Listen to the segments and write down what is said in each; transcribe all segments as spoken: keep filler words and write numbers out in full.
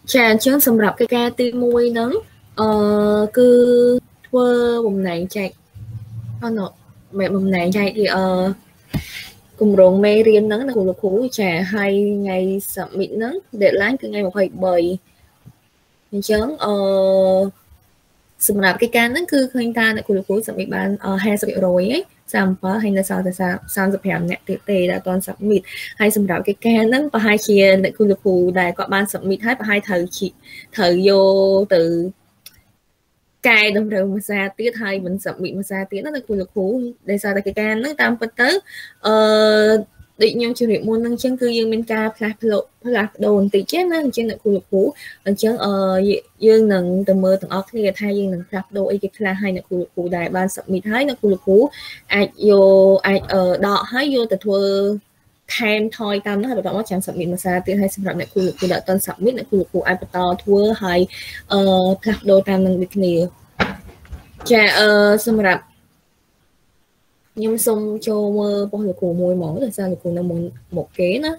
Trà chứ sầm rập cái ca tim môi nắng ờ, cứ thua bùm này chạy ờ nọ mẹ bùm này chạy thì ờ cùng rộn mê riêng nắng là cùng lục hú trà hai ngày sập mịn nắng để lái từ ngày một hồi bời chớn ờ sầm rập cái ca nắng cứ khơi ta là cùng lục hú sập mịn ban ờ hai sập rồi ấy sầm phá hay là sao thì sao sao sập hẻm nè tê đã toàn sập mịt hay sầm rập cái ca nắng và hai chia để cùng lục hú đài có ban sập mịt hết và hai thời chị thời vô từ cài đồng đều mà ra tiết hay mình sập bị mà ra tiết nó là cùi lực hú để sao là cái can nó tam phân tới ờ, định nhau trường hiệu môn năng chân cư dương bên ca plak lộ plak đồn tỷ chết nó trên là cùi lực hú ở chân ờ dương nâng từ mơ tầng óc thì thay dương nâng plak đô ấy cái là hai là cùi lực hú đại ban sập mịt hay là cùi lực hú ai vô ai ở đọ hay vô từ thua thêm thôi tam nó hay bảo nó chẳng sập mịt mà ra tiết hay sập rạp này cùi lực hú đã tân sập mịt là cùi lực hú ai bắt to thua hay ờ plak đô tam nâng việc này chà ờ xong rồi nhưng xong cho mơ bao giờ cùng môi mỏi là sao thì cùng là một một kế nó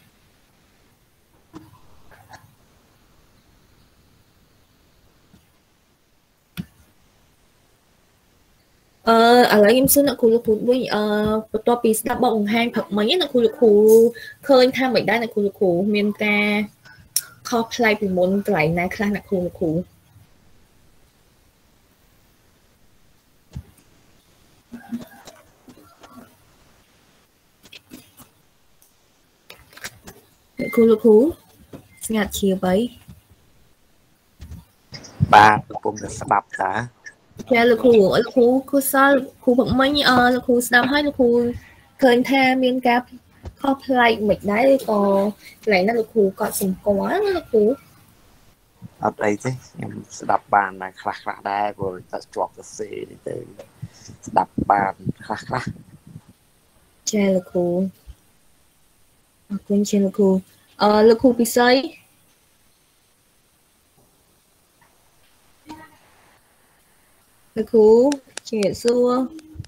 ờ ở lại em xin là cùng là cùng với ờ topic đã bồng hai thật mấy là cùng là cùng khơi tham vậy đây là cùng là cùng miền ta cosplay từ môn cái này khai là cùng là cùng cùng là cùng ngặt chiều vậy ba cùng được đọc cả cha là khu là khu khu sao khu bậc mấy ờ là khu sao hay là khu khơi tham miền ca cosplay mình đấy có lại nó là khu có sừng quá nó là khu ở đây chứ em đọc bàn là khá khá đa rồi ta chọc cái gì để đọc bàn khá khá cha là khu quên cha là khu ờ là khu bị xây là khu chuyện xưa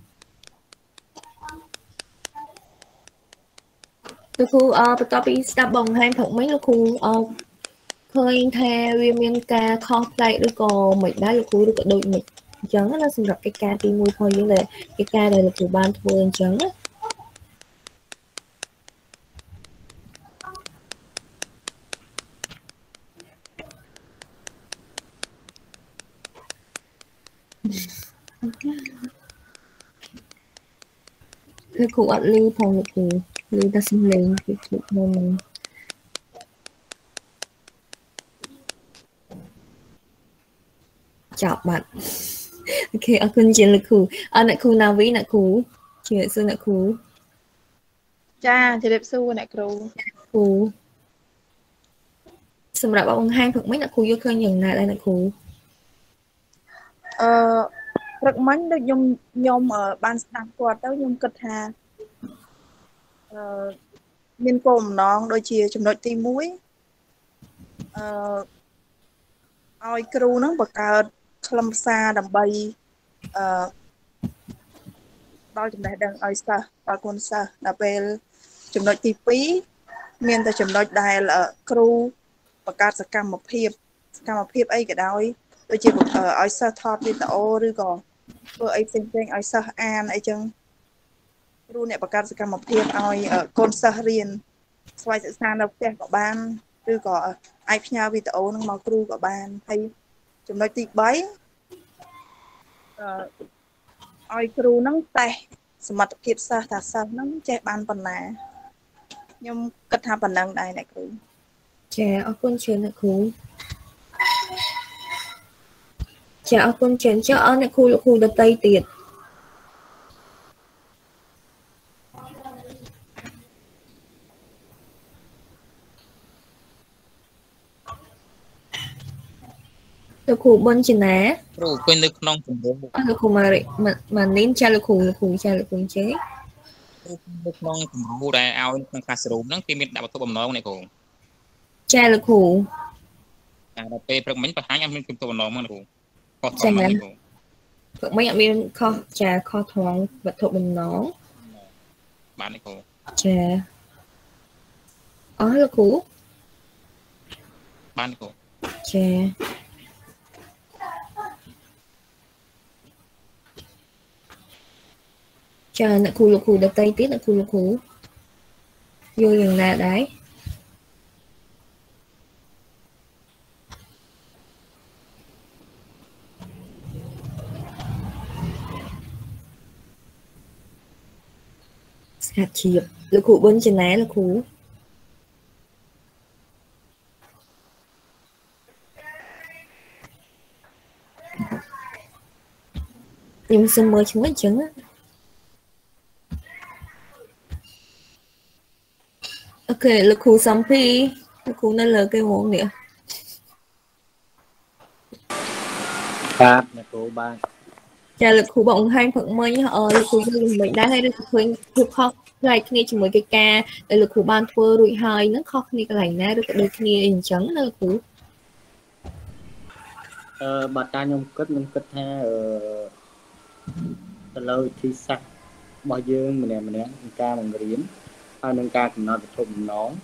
là khu ờ bắt đầu bị stop bằng hai thật mấy là khu ờ khơi theo miền ca cosplay được có mình đấy là khu được đội mình trắng nó sinh gặp cái ca tim mùi thôi như là cái ca này là của ban thua trắng á cái cụ ăn lưu phòng được thì lưu ta sinh lên cái cụ môn chào bạn ok ở kênh chuyện là cụ ở lại cụ nào với lại cụ chuyện xưa lại cụ cha thì đẹp xu này cụ cụ xong rồi ông hai thật mấy là cụ vô khơi nhận lại đây là cụ ờ rất mấy được nhung nhung ở ban đăng quạt tới nhung cực hà ờ miền cùng nó đôi chia trong đội tim muối ờ oi kêu nó bật cờ khâm xa đầm bay ờ đôi trong này đang oi xa đôi con xa là về trong đội tí phí miền ta trong đội đài là kêu bật cờ sẽ cầm một hiệp cầm một hiệp ấy cái đôi đôi chia bật ở oi xa thọt đi tàu rồi còn vừa ấy xinh xinh oi xa an ấy chăngรู้អ្នកបង្កើតសកម្មភាពឲ្យកូនសិស្សរៀនស្វ័យសិក្សានៅផ្ទះក៏បានឬក៏អាចផ្ញើវីដេអូនឹងមកគ្រូក៏បានហើយចំណុចទី3អឺឲ្យគ្រូនឹងតេស្តសមត្ថភាពសិស្សថាសិស្សនឹងចេះបានប៉ុណ្ណាខ្ញុំគិតថាប៉ុណ្ណឹងដែរអ្នកគ្រូចាអរគុណច្រើនអ្នកគ្រូចាអរគុណច្រើនចុះអរអ្នកគ្រូលោកគ្រូដតីទៀតលោកគ្រូបនចនាគ្រូពេញនៅក្នុងជំរំលោកគ្រូម៉ារីម៉ានីនចាលោកគ្រូលោកគ្រូចាលោកគ្រូចេនៅក្នុងជំរំដែលឲ្យក្នុង classroom ហ្នឹងគេមានដាក់វត្ថុបំណងនេះគ្រូចាលោកគ្រូតែដល់ពេលព្រឹកមិញបង្ហាញអត់មានវត្ថុបំណងមកគ្រូខុសត្រង់ហ្នឹងគ្រូព្រឹកមិញអត់មានខុសចាខុសត្រង់វត្ថុបំណងបាននេះគ្រូចាអរលោកគ្រូបានគ្រូចាចាអ្នកគ្រូលោកគ្រូដតីទៀតអ្នកគ្រូលោកគ្រូយល់យ៉ាងណាដែរស្ងាត់ជាបលោកគ្រូប៊ុនចំណាលោកគ្រូខ្ញុំសុំមើលឈ្មោះអញ្ចឹងអូខេលោកគ្រូសំភីលោកគ្រូនៅលើគេហ្មងនេះបាទអ្នកគ្រូបាទចាលោកគ្រូបងបង្ហាញព្រឹកមិញអឺលោកគ្រូយល់មិនដែរហើយឬឃើញភាពខុសផ្លែកគ្នាជាមួយកិច្ចការដែលលោកគ្រូបានធ្វើរួចហើយហ្នឹងខុសគ្នាកន្លែងណាឬក៏ដូចគ្នាអីអញ្ចឹងណាលោកគ្រូអឺបាទតាខ្ញុំគិតខ្ញុំគិតថាអឺទៅលើវិធីសាស្ត្ររបស់យើងម្នាក់ម្នាក់ក្នុងការបង្រៀនហើយនឹងការកំណត់វត្ថុបំណង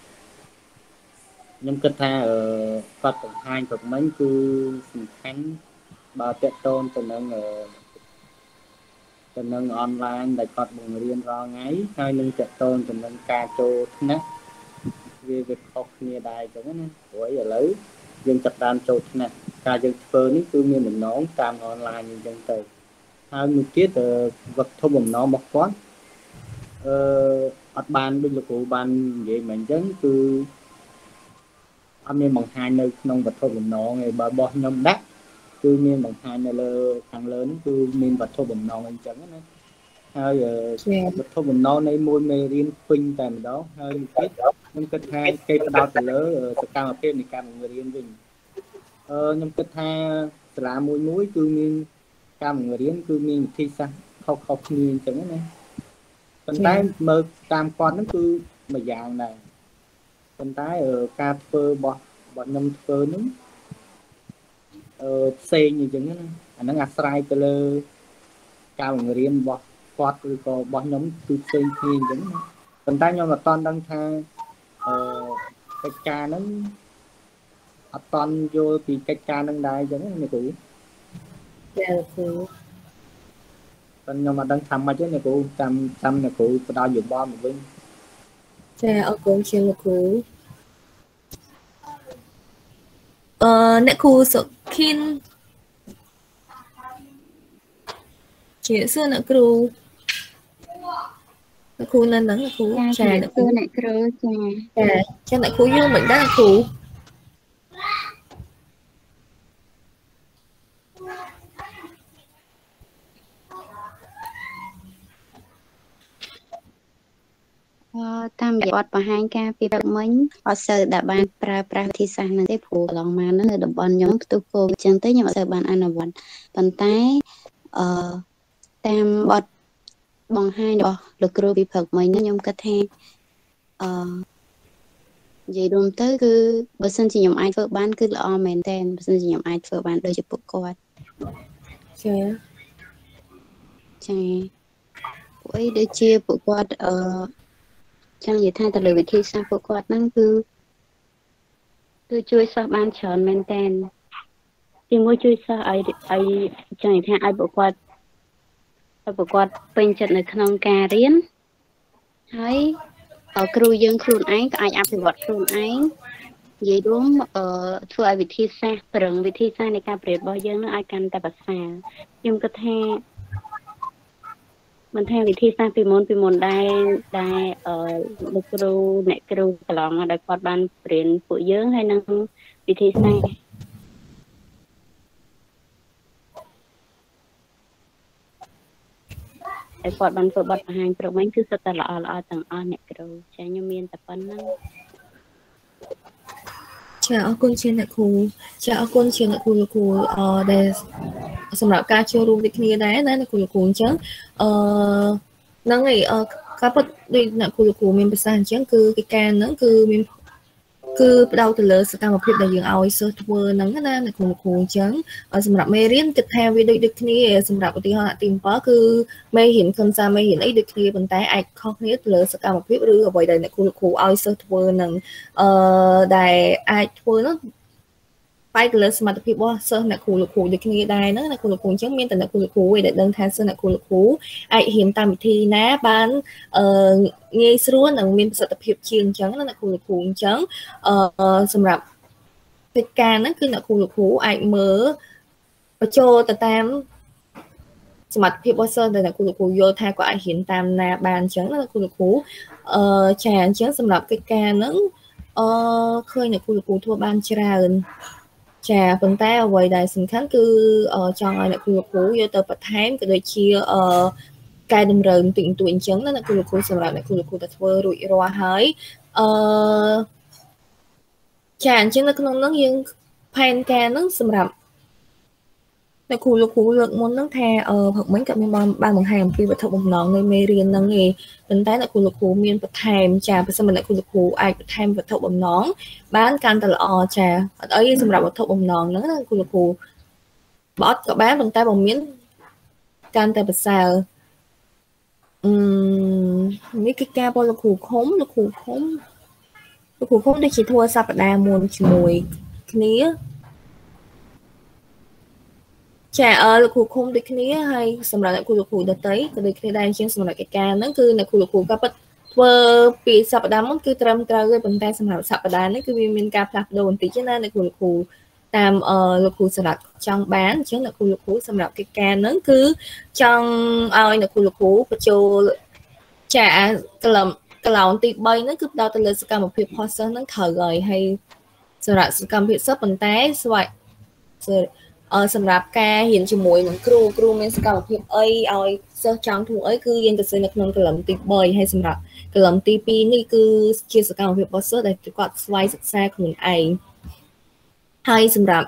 ខ្ញុំគិតថាអឺគាត់បង្ហាញព្រឹកមិញគឺសំខាន់បើតេតូនទៅនឹងអឺទៅនឹងអនឡាញដែលគាត់បង្រៀនរាល់ថ្ងៃហើយនឹងតេតូនទៅនឹងការចូលថ្នាក់វាវាខុសគ្នាដែរអញ្ចឹងណាព្រោះឥឡូវយើងចាប់តាមចូលថ្នាក់ការយើងធ្វើនេះគឺមានបំណងតាមអនឡាញអញ្ចឹងទៅហើយមួយទៀតវត្ថុបំណងរបស់គាត់អឺអត់បានដូចលោកគ្រូបាននិយាយមកអញ្ចឹងគឺអត់មានបង្ហាញនៅក្នុងវត្ថុបំណងឯបើរបស់ខ្ញុំដាក់គឺមានបង្ហាញនៅលើខាងលើនេះគឺមានវត្ថុបំណងអញ្ចឹងណាហើយវត្ថុបំណងនៃមួយមេរៀនពេញតែម្ដងហើយមួយទៀតខ្ញុំគិតថាគេផ្ដោតទៅលើសកម្មភាពនៃការបង្រៀនវិញអឺខ្ញុំគិតថាសាលាមួយមួយគឺមានការបង្រៀនគឺមានវិធីសាស្ត្រខុសៗគ្នាអញ្ចឹងណាប៉ុន្តែមើលតាមគាត់ហ្នឹងគឺមួយយ៉ាងដែរប៉ុន្តែការធ្វើរបស់របស់ខ្ញុំធ្វើហ្នឹងអឺផ្សេងអញ្ចឹងណាអាហ្នឹងអាស្រ័យទៅលើការបង្រៀនរបស់គាត់ឬក៏របស់ខ្ញុំគឺផ្សេងគ្នាអញ្ចឹងណាប៉ុន្តែខ្ញុំអត់ទាន់ដឹងថាអឺកិច្ចការហ្នឹងអត់ទាន់យល់ពីកិច្ចការហ្នឹងដែរអញ្ចឹងណាគ្រូចាគ្រូប៉ុន្តែខ្ញុំអត់ដឹងថាម៉េចទេអ្នកគ្រូតាមតាមអ្នកគ្រូផ្ដល់យោបល់មកវិញចាអរគុណជាលោកគ្រូអឺអ្នកគ្រូសុខិនជាសួរអ្នកគ្រូអ្នកគ្រូនៅហ្នឹងអ្នកគ្រូចាអ្នកគ្រូអ្នកគ្រូចាចាចាអ្នកគ្រូយល់មិនដែរអ្នកគ្រូអឺតាមរយៈបទបង្ហាញការពីព្រឹកមិញអត់សូវដែលបានប្រើប្រាស់វិធីសាស្ត្រហ្នឹងទេព្រោះកន្លងមកហ្នឹងនៅតំបន់ខ្ញុំផ្ទុះកូវីដអញ្ចឹងទៅខ្ញុំអត់សូវបានអនុវត្តប៉ុន្តែអឺតាមបទបង្ហាញរបស់លោកគ្រូពីព្រឹកមិញហ្នឹងខ្ញុំគិតថាអឺនិយាយរួមទៅគឺបើសិនជាខ្ញុំអាចធ្វើបានគឺល្អមែនតើបើសិនជាខ្ញុំអាចធ្វើបានដូចជាពួកគាត់ចាចាពួកអីដូចជាពួកគាត់អឺចង់និយាយថាទៅលើវិធីសាស្ត្រពួកគាត់ហ្នឹងគឺគឺជួយសិស្សបានច្រើនមែនតើទីមួយជួយសិស្សឲ្យឲ្យចង់និយាយថាឲ្យពួកគាត់ឲ្យពួកគាត់ពេញចិត្តនៅក្នុងការរៀនហើយគ្រូយើងខ្លួនឯងក៏អាចអភិវឌ្ឍខ្លួនឯងនិយាយរួមអឺធ្វើឲ្យវិធីសាស្ត្រប្រឹងវិធីសាស្ត្រនៃការប្រយោជន៍របស់យើងនឹងឲ្យកាន់តែប្រសើរខ្ញុំគិតថាមិនថាវិធីសាស្ត្រពីមុនពីមុនដែរដែលអឺលោកគ្រូអ្នកគ្រូកន្លងដែលគាត់បានបរៀនពួកយើងហើយនឹងវិធីសាស្ត្រតែគាត់បានធ្វើបទបង្ហាញព្រឹកមិញគឺសុទ្ធតែល្អល្អទាំងអស់អ្នកគ្រូចាខ្ញុំមានតែប៉ុណ្្នឹងចាអរគុណជាអ្នកគ្រូចាអរគុណជាអ្នកគ្រូលោកគ្រូអឺដែលសម្រាប់ការចូលរួមដូចគ្នាដែរណាអ្នកគ្រូលោកគ្រូអញ្ចឹងអឺហ្នឹងហើយអឺការពិតដូចអ្នកគ្រូលោកគ្រូមានប្រសាសន៍អញ្ចឹងគឺកិច្ចការហ្នឹងគឺមានគឺផ្ដោតទៅលើសកម្មភាពដែលយើងឲ្យសិស្សធ្វើហ្នឹងណាអ្នកគ្រូលោកគ្រូអញ្ចឹងសម្រាប់មេរៀនគិតថាវាដូចដូចគ្នាសម្រាប់ឧទាហរណ៍ទី7គឺមេរៀនខ្លឹមសារមេរៀនអីដូចគ្នាប៉ុន្តែអាចខុសគ្នាទៅលើសកម្មភាពឬអ្វីដែលអ្នកគ្រូលោកគ្រូឲ្យសិស្សធ្វើហ្នឹងអឺដែលអាចធ្វើហ្នឹង bay cái lớp mà tập hiệp bao sơ nè khu lục khu được kia đài nữa nè khu lục khu chứng minh từ nè khu lục khu để đơn thay sơ nè khu lục khu ai hiện tam thì ná bán nghe sửa nè miền tập hiệp chiên trắng nè khu lục khu trắng sầm rạp cái ca nó cứ nè khu lục khu ai mở và cho ta tam mặt hiệp bao sơ từ nè khu lục khu vô thay của ai hiện tam na bàn trắng nè khu lục khu tràn trắng sầm rạp cái ca nó khơi nè khu lục khu thua ban tràn chà phần tay ở ngoài đại sinh khánh cứ ở trong ai là khu vực cũ vô tờ bạch tháng cái đời chia ở cái đầm rừng tuyển tuyển chấn đó là khu vực cũ sầm lại là khu vực cũ thật vơ rụi roa hái chà chứ nó không nó riêng pan ca nó sầm rậm là khu vực cũ lực muốn nó thà ở hoặc mấy cặp miền ba bằng hàng khi vật thọ bồng nón nơi mê riêng năng nghề phần tay là khu vực cũ miền bạch thèm chà bây giờ mình lại khu vực cũ ai bạch thèm vật thọ bồng nón bán can tờ lọ trà ở ấy sầm rậm vật thọ bồng nón nữa là khu vực cũ bót có bán bằng tay bằng miếng can tờ bạch xào mấy cái ca bao là khu khống là khu khống là khu khống để chỉ thua sắp đa muôn mùi kia chả ở là khu khung được kia hay xong rồi lại khu lục khu đã tới cái đây đang trên xong rồi cái ca nó cứ là khu lục khu các bất vơ bị sập đá mất cứ trầm trao cái bàn tay xong rồi sập đá nó cứ viên ca plak đồn tí cho nên là khu lục khu tam ở lục khu sập trong bán chứ là khu lục khu xong rồi cái ca nó cứ trong ai là khu lục khu và cho chả cái lòng cái lòng tị bay nó cứ đau từ lời sự một việc hoa sơn nó thở rồi hay xong rồi sự cầm việc sắp bàn tay vậy rồi sầm rạp ca hiện chỉ mùi những kêu kêu men sờ một hiệp ấy ơi sơ trắng thủ ấy cứ yên từ xưa nông cái lầm tịp bơi hay sầm rạp cái lầm tịp pi này cứ chia sẻ một hiệp bao sơ để quạt xoay xa của mình ấy hay sầm rạp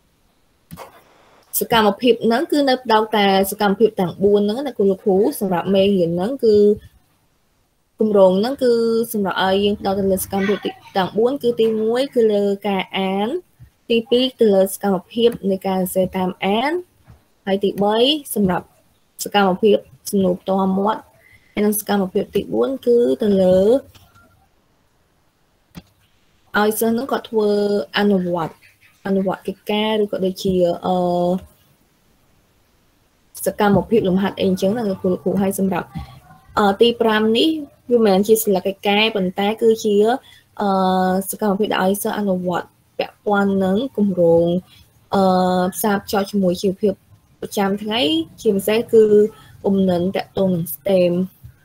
sờ một hiệp nó cứ nấp đau ta sờ một hiệp tảng buồn nó là cùng lục hú sầm rạp mê hiện nó cứ cùng rồng nó cứ sầm rạp ấy đau ta là sờ một hiệp tảng buồn cứ tim muối cứ lơ cả án tí pi từ lời sờ một hiệpในการเซตามแอนhay tí bấyสำหรับสกามพิบสนุกตัวมดให้นักสกามพิบติบุญคือtừ lờiเอาเส้นนั้นก็ทัวอนุวัตอนุวัตcái ca rồiก็ได้chiaสกามพิบลมหัดเองจังlàครูครูให้สำหรับตีปรามนี้วิมานchia là cái ca ប៉ុន្តែគឺchiaសកามพิบได้เส้นอนุวัตแปะปอนนั้นกลุ่มโรงทราบcho cho mùi chiều phiệp trăm tháng chiều sẽ cứ ôm nấn tại tôn stem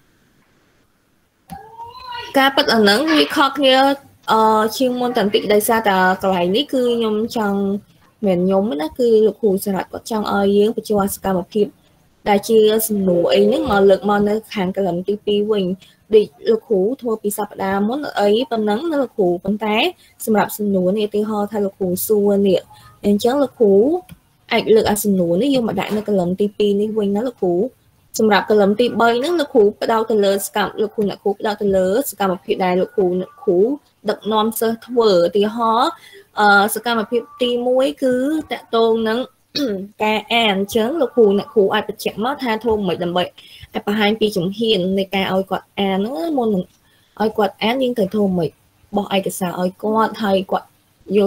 ca bắt ở nắng vì khó kia chuyên môn tận tị đại xa ta cái này cứ nhóm trong miền nhóm nó cứ lục hù sạch có trong ở dưới và cho ska một kịp đại chia nụ ấy những mà lực mà nó hàng cái làm tivi quỳnh để lục hù thua bị sập đá muốn ấy phần nắng nó lục hù phần té sầm rạp sừng nụ này thì ho thay lục hù xua nè nên chẳng lục hù ảnh lực à sừng nụ nó vô mà đại nó cái làm tivi này quỳnh nó lục hù sầm rạp cái làm tivi bay nó lục hù bắt đầu từ lơ scam lục hù là hù bắt đầu từ lơ scam một kịp đại lục hù hù đập non sơ thua thì ho scam một kịp ti muối cứ tạ tôn nắng ca an chớn lục hù nè hù ai bị chẹn mất tha thôn mấy đầm bậy ai bà hai pi chủng hiền này ca oi quạt an nó môn oi quạt án nhưng thời thôn mấy bỏ ai cái sao oi quạt hay quạt vô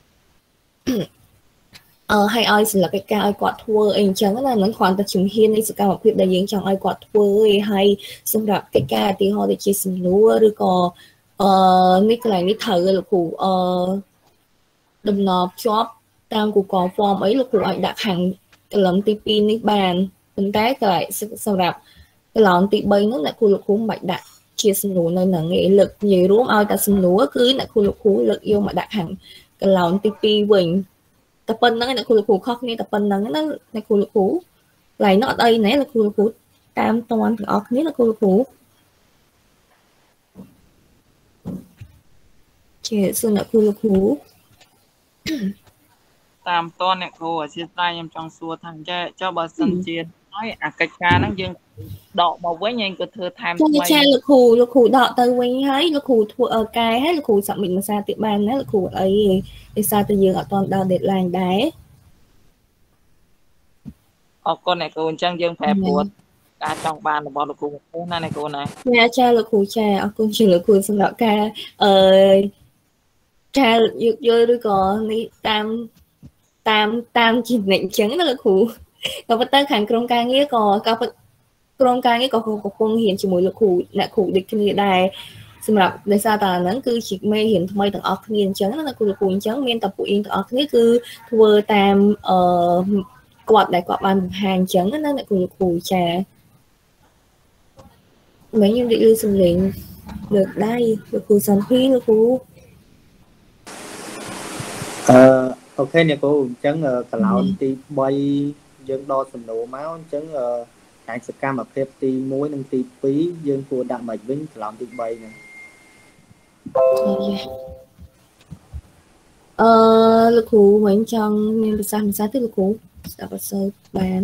ờ hay oi là cái ca oi quạt thua anh chớn là nó khoản ta chủng hiền này sự ca một việc đại diện trong oi quạt thua hay xong rồi cái ca thì họ để chia sẻ lúa rồi có ờ mấy cái này mấy thợ lục hù ờ đầm nọp chóp tam của có form ấy là của anh đặt hàng cái lồng tivi ní bàn phần té lại sau rạp cái lồng tivi bay nó là khu lục khu mạnh đặt chia sẻ lúa nơi là nghệ lực gì đúng ao ta xin lúa cứ là khu lục khu lực yêu mà đặt hàng cái lồng tivi quỳnh tập bên nó là khu lục khu khóc như tập bên nó nó là khu lục khu lại nó ở đây nãy là khu lục khu tam toàn ởนี้là khu lục khu chia sẻ là khu lục khu tam tôn này cô ở trên tay em trong xua thằng cha cho bà sân chiên nói à cái cha nó dừng đọ mà với nhanh cứ thưa tham cho cha lực hù lực hù đọ từ quanh hay lực hù thua ở cái hay lực hù sẵn mình mà xa tiệm bàn hay lực hù ấy thì sao từ giờ ở toàn đào để làng đáy ở con này cô trang dương phép buồn cả trong bàn là bỏ lực hù cô này này cô này nhà cha lực hù cha ở con chỉ lực hù xong đó ca ờ cha dược dơi đôi cò đi tam tam tam chỉ định chứng đó là khu có bắt tay hàng công ca nghĩa có có công ca nghĩa có có công hiện chỉ mỗi là khu là khu địch kia đàiสำหรับในซาตานั้นคือชิกไม่เห็นทำไมต่างออกเนียนจังนั่นคือคุยจังเมียนตับปุ๋ยต่างออกนี่คือทัวร์ตามเอ่อกอดได้กอดบานhàngจังนั่นคือคุยแชร์mấy nhiêu định lưu sinh lệnh được đây đượcคุยสันพี่đượcคุยអឺអូខេអ្នកគ្រូអញ្ចឹងកន្លោនទី3យើងដកសំណួរមកអញ្ចឹងខាងសកម្មភាពទី1និងទី2យើងគួរដាក់មកវិញកន្លោនទី3ហ្នឹងអឺលោកគ្រូវិញចង់មានភាសាភាសាទេលោកគ្រូស្ដាប់អត់សូវបាន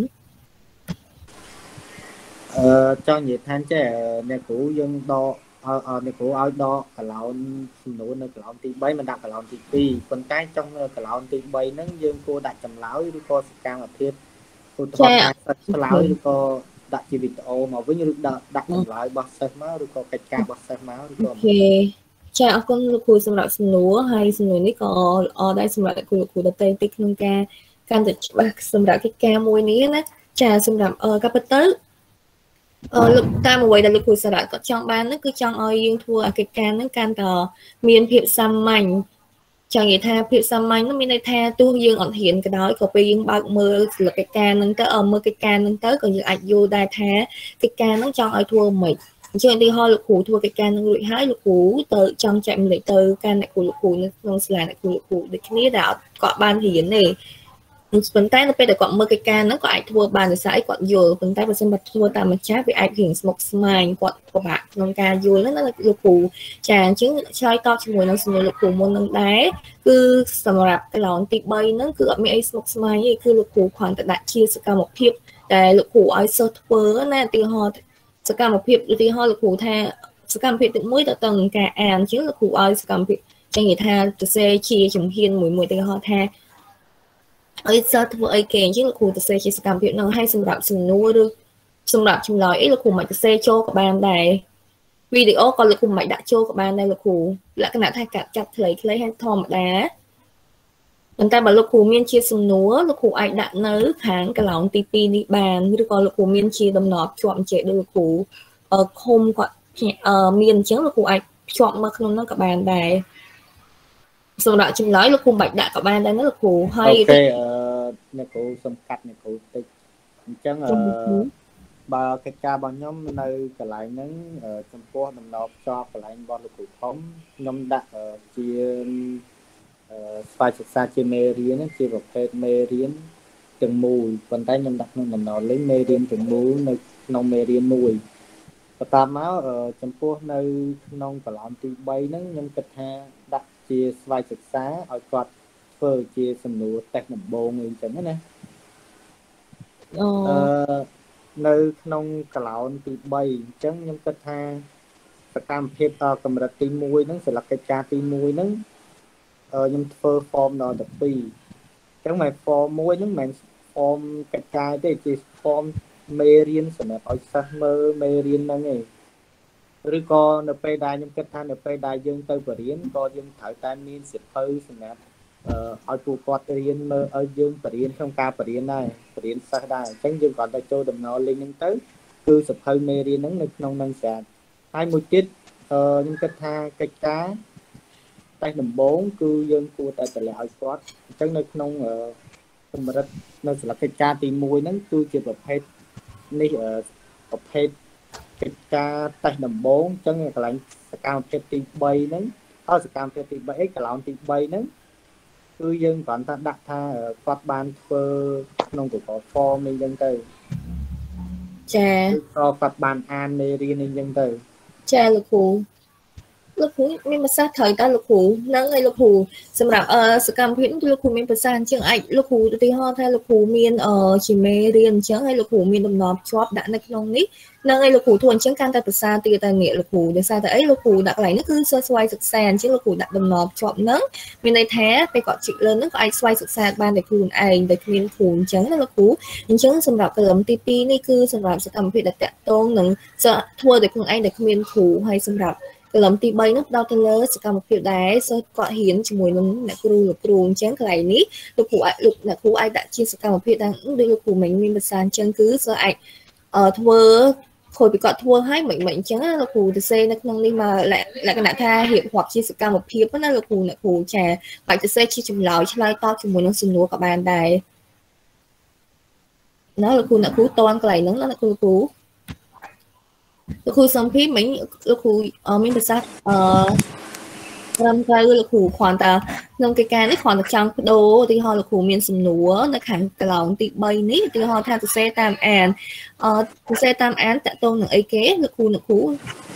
អឺចង់និយាយថាចេះអ្នកគ្រូយើងដកឲ្យអ្នកគ្រូឲ្យដកកន្លោនសំណួរនៅកន្លោនទី3មិនដាក់កន្លោនទី2ប៉ុន្តែចង់នៅកន្លោនទី3ហ្នឹងយើងគួរដាក់ចម្លើយឬក៏សកម្មភាពឧទាហរណ៍ថាឆ្លើយឬក៏ដាក់ជាវីដេអូមកវិញឬដាក់ដាក់ចម្លើយរបស់សិស្សមកឬក៏កិច្ចការរបស់សិស្សមកឬក៏អូខេចាអរគុណលោកគ្រូសម្រាប់សំណួរហើយសំណួរនេះក៏ល្អដែរសម្រាប់លោកគ្រូលោកគ្រូដតេទីក្នុងការកាន់តែច្បាស់សម្រាប់កិច្ចការមួយនេះណាចាសម្រាប់អឺកាពិតទៅអឺលោកតាមអ្វីដែលលោកគ្រូសារៈគាត់ចង់បាននោះគឺចង់ឲ្យយើងធ្វើអាកិច្ចការហ្នឹងកាន់តែមានភាពសាមញ្ញចង់និយាយថាភាពសាមញ្ញនោះមានន័យថាទោះយើងអត់ហ៊ានក៏ដោយក៏ពេលយើងបើកមើលសិលកិច្ចការហ្នឹងទៅអឺមើលកិច្ចការហ្នឹងទៅក៏យើងអាចយល់ដែរថាកិច្ចការហ្នឹងចង់ឲ្យធ្វើមិនអញ្ចឹងឧទាហរណ៍លោកគ្រូធ្វើកិច្ចការនឹងរួចហើយលោកគ្រូទៅចង់ចែកម្លេចទៅកាន់អ្នកគ្រូលោកគ្រូនៅក្នុងសាលាអ្នកគ្រូលោកគ្រូដូចគ្នាដែលអត់គាត់បានរៀនទេប៉ុន្តែនៅពេលដែលគាត់មើលកិច្ចការហ្នឹងគាត់អាចធ្វើបានដោយសារអីគាត់យល់ប៉ុន្តែបើសិនបើធ្វើតាមម្ចាស់វាអាចរៀងស្មុគស្មាញគាត់ពិបាកក្នុងការយល់ហ្នឹងណាលោកគ្រូចាអញ្ចឹងឆ្លើយតបជាមួយនឹងសំណួរលោកគ្រូមុននឹងដែរគឺសម្រាប់កន្លងទី3ហ្នឹងគឺអត់មានអីស្មុគស្មាញទេគឺលោកគ្រូគ្រាន់តែដាក់ជាសកម្មភាពដែលលោកគ្រូឲ្យសិស្សធ្វើណាឧទាហរណ៍សកម្មភាពឧទាហរណ៍លោកគ្រូថាសកម្មភាពទី1តើតើនឹងការអានជាងលោកគ្រូឲ្យសកម្មភាពចឹងនិយាយថាសរសេរជាជំហានមួយមួយឧទាហរណ៍ថាអីសិស្សធ្វើអីគេអញ្ចឹងលោកគ្រូសរសេរជាសកម្មភាពនឹងឲ្យសម្រាប់សំណួរឬសម្រាប់ចម្លើយអីលោកគ្រូមិនសរសេរចូលក៏បានដែរវីដេអូក៏លោកគ្រូមិនដាក់ចូលក៏បានដែរលោកគ្រូលក្ខណៈថាកាត់ចាត់ខ្លីៗហើយធម្មតាប៉ុន្តែបើលោកគ្រូមានជាសំណួរលោកគ្រូអាចដាក់នៅខាងកន្លងទី2នេះបានឬក៏លោកគ្រូមានជាដំណប់ជាប់អញ្ចេះដូចលោកគ្រូអឺឃុំគាត់អឺមានអញ្ចឹងលោកគ្រូអាចភ្ជាប់មកក្នុងនោះក៏បានដែរសម្រាប់ចម្លើយលោកគ្រូបាច់ដាក់ក៏បានដែរណាលោកគ្រូហើយអូខេអឺអ្នកគ្រូសំកាត់អ្នកគ្រូតិចអញ្ចឹងអឺបើកិច្ចការរបស់ខ្ញុំនៅកន្លែងហ្នឹងចំពោះដំណប់ភ្ជាប់កន្លែងរបស់លោកគ្រូធំខ្ញុំដាក់ជាស្វ័យសិក្សាជាមេរៀនជាប្រភេទមេរៀនទាំងមូលប៉ុន្តែខ្ញុំដាក់ក្នុងដំណលេងមេរៀនទាំងមូលនៅក្នុងមេរៀនមួយបន្ទាប់មកចំពោះនៅក្នុងកន្លងទី3ហ្នឹងខ្ញុំគិតថាដាក់ជាស្វ័យសិក្សាឲ្យគាត់ធ្វើជាសំណួរតេស្តដំបូងអីចឹងណាអូអឺនៅក្នុងកន្លងទី3អញ្ចឹងខ្ញុំគិតថាសកម្មភាពកម្រិតទី1ហ្នឹងសិលកិច្ចការទី1ហ្នឹងខ្ញុំធ្វើ form ដល់ទី2អញ្ចឹងមិន form មួយហ្នឹងមិនមែន form កិច្ចការទេជា form មេរៀនសម្រាប់ឲ្យសិស្សមើលមេរៀនហ្នឹងឯងឬក៏នៅពេលដែលខ្ញុំគិតថានៅពេលដែលយើងទៅបរៀនក៏យើងត្រូវតែមានសៀវភៅសម្រាប់ឲ្យពួកគាត់រៀនមើលឲ្យយើងបរៀនក្នុងការបរៀនដែរបរៀនសិស្សដែរអញ្ចឹងយើងគាត់ទៅចូលដំណលេងហ្នឹងទៅគឺសៀវភៅមេរៀនហ្នឹងនៅក្នុងហ្នឹងស្រាប់ហើយមួយទៀតខ្ញុំគិតថាកិច្ចការតែដំបូងគឺយើងគួរតែតម្លាក់ឲ្យគាត់អញ្ចឹងនៅក្នុងកម្រិតនៅសិលកិច្ចការទី1ហ្នឹងគឺជាប្រភេទនេះប្រភេទកិច្ចការតែដំបូងអញ្ចឹងកន្លែងសកម្មភាពទី3ហ្នឹងអត់សកម្មភាពទី3អីកន្លងទី3ហ្នឹងគឺយើងគ្រាន់តែដាក់ថាគាត់បានធ្វើក្នុង Google Form អីចឹងទៅចាក៏គាត់បានអានមេរៀនអីចឹងទៅចាលោកគ្រូលោកគ្រូមានភាសាត្រូវតើលោកគ្រូហ្នឹងហើយលោកគ្រូសម្រាប់សកម្មភាពនេះលោកគ្រូមានភាសាអញ្ចឹងអាចលោកគ្រូឧទាហរណ៍ថាលោកគ្រូមានជាមេរៀនអញ្ចឹងហើយលោកគ្រូមានដំណប់ជាប់ដាក់នៅក្នុងនេះហ្នឹងហើយលោកគ្រូធ្វើអញ្ចឹងកាន់តែភាសាទៀតតែងាកលោកគ្រូដោយសារតែអីលោកគ្រូដាក់កន្លែងនេះគឺសិស្សស្វ័យសិក្សាអញ្ចឹងលោកគ្រូដាក់ដំណប់ជាប់ហ្នឹងមានន័យថាពេលគាត់ជីកលើហ្នឹងក៏អាចស្វ័យសិក្សាបានតែខ្លួនឯងតែគ្មានគ្រូអញ្ចឹងណាលោកគ្រូអញ្ចឹងសម្រាប់ក្រុមទី2នេះគឺសម្រាប់សកម្មភាពដែលតាក់ទងនឹងធ្វើតែខ្លួនឯងតែគ្មានគ្រូហើយសម្រាប់ក cái lầm tí bay nó đau tên lơ sẽ cầm một phiếu đá sơ gọi hiến chỉ mùi nâng nạ cừu lục rùm chén cái này ní lục cụ ai lục nạ cú ai đã chia sẽ cầm một phiếu đá đưa lục cụ mình mình bật sàn chân cứ sơ ảnh ờ thua hồi bị gọi thua hai mệnh mệnh chén là cụ từ xe nó nâng đi mà lại lại cái nạ tha hiệp hoặc chia sẽ cầm một phiếu nó là cụ nạ cụ trà bạn từ xe chia chùm lòi cho lai to chỉ mùi nâng xin lúa cả bàn đài nó là cụ nạ cú toan cái này nó là cụ cú khu xong khi mình khu ở mình sát ờ làm cái là khu khoản ta nông cái cái đấy khoản trong cái đồ thì họ là khu miền sầm núa nó khẳng cái lòng tị bay ní thì họ tham từ xe tam an ờ từ xe tam án tại tôn là ấy kế là khu là khu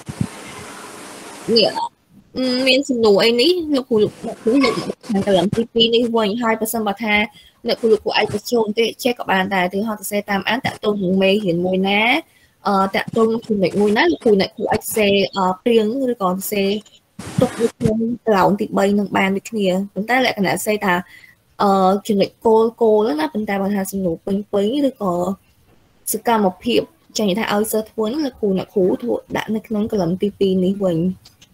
nghĩa miền sầm núa ấy ní là khu lục khu lục hàng cái lòng tị pi ní vay hai phần bạc ha là khu lục của ai tập trung để check các bạn tài thì họ từ xe tam án tại tôn hùng mê hiển mùi ná ờ tại tôi khu này ngôi nát khu này khu ách xe ờ riêng rồi còn xe tục luôn lòng thì bay nâng bàn được kia chúng ta lại cả xe ta ờ chuyện này cô cô đó là chúng ta bằng hàng sinh nụ quanh quấy rồi có sự ca một hiệp cho người ta áo sơ thuấn là khu này khu thuộc đã nó nâng cái lòng tê pê này quỳnh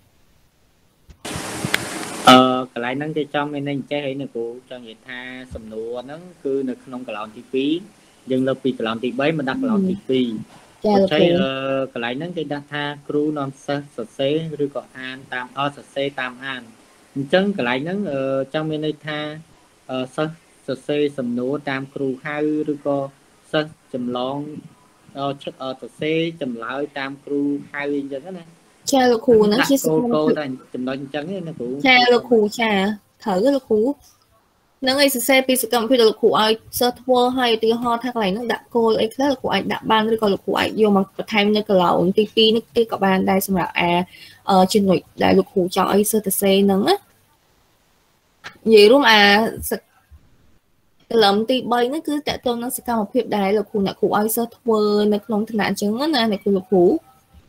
ờ cái lại nâng cho trong nên nên chế này cụ cho người ta sầm nụ nó cứ nó không cái lòng tê pê nhưng là vì cái lòng tê bấy mà đặt cái lòng tê pê thấy cái lại nâng cái data crew non sơ sơ xế rồi có an tam o sơ xế tam an chân cái lại nâng trong bên đây tha sơ sơ xế sầm nô tam crew hai rồi có sơ chầm lon chất ở sơ xế chầm lại tam crew hai bên chân này cha là khu nó chia cô cô thành chầm lon chân nó cũng cha là khu cha thở là khu nó ngay xe pi sự cầm phi là của ai sơ thua hay thì ho thắc này nó đã cô ấy là của anh đã ban rồi còn là của anh vô mà thêm như cái lẩu tê pê nó cái các bạn đây xong là à ở trên nội đại lục của cho ai sơ xe nắng á vậy đúng à cái lầm tê bay nó cứ tại tôi nó sẽ cao một phiệp đài là của nãy của ai sơ thua nó không thân nạn chứng á này của lục hú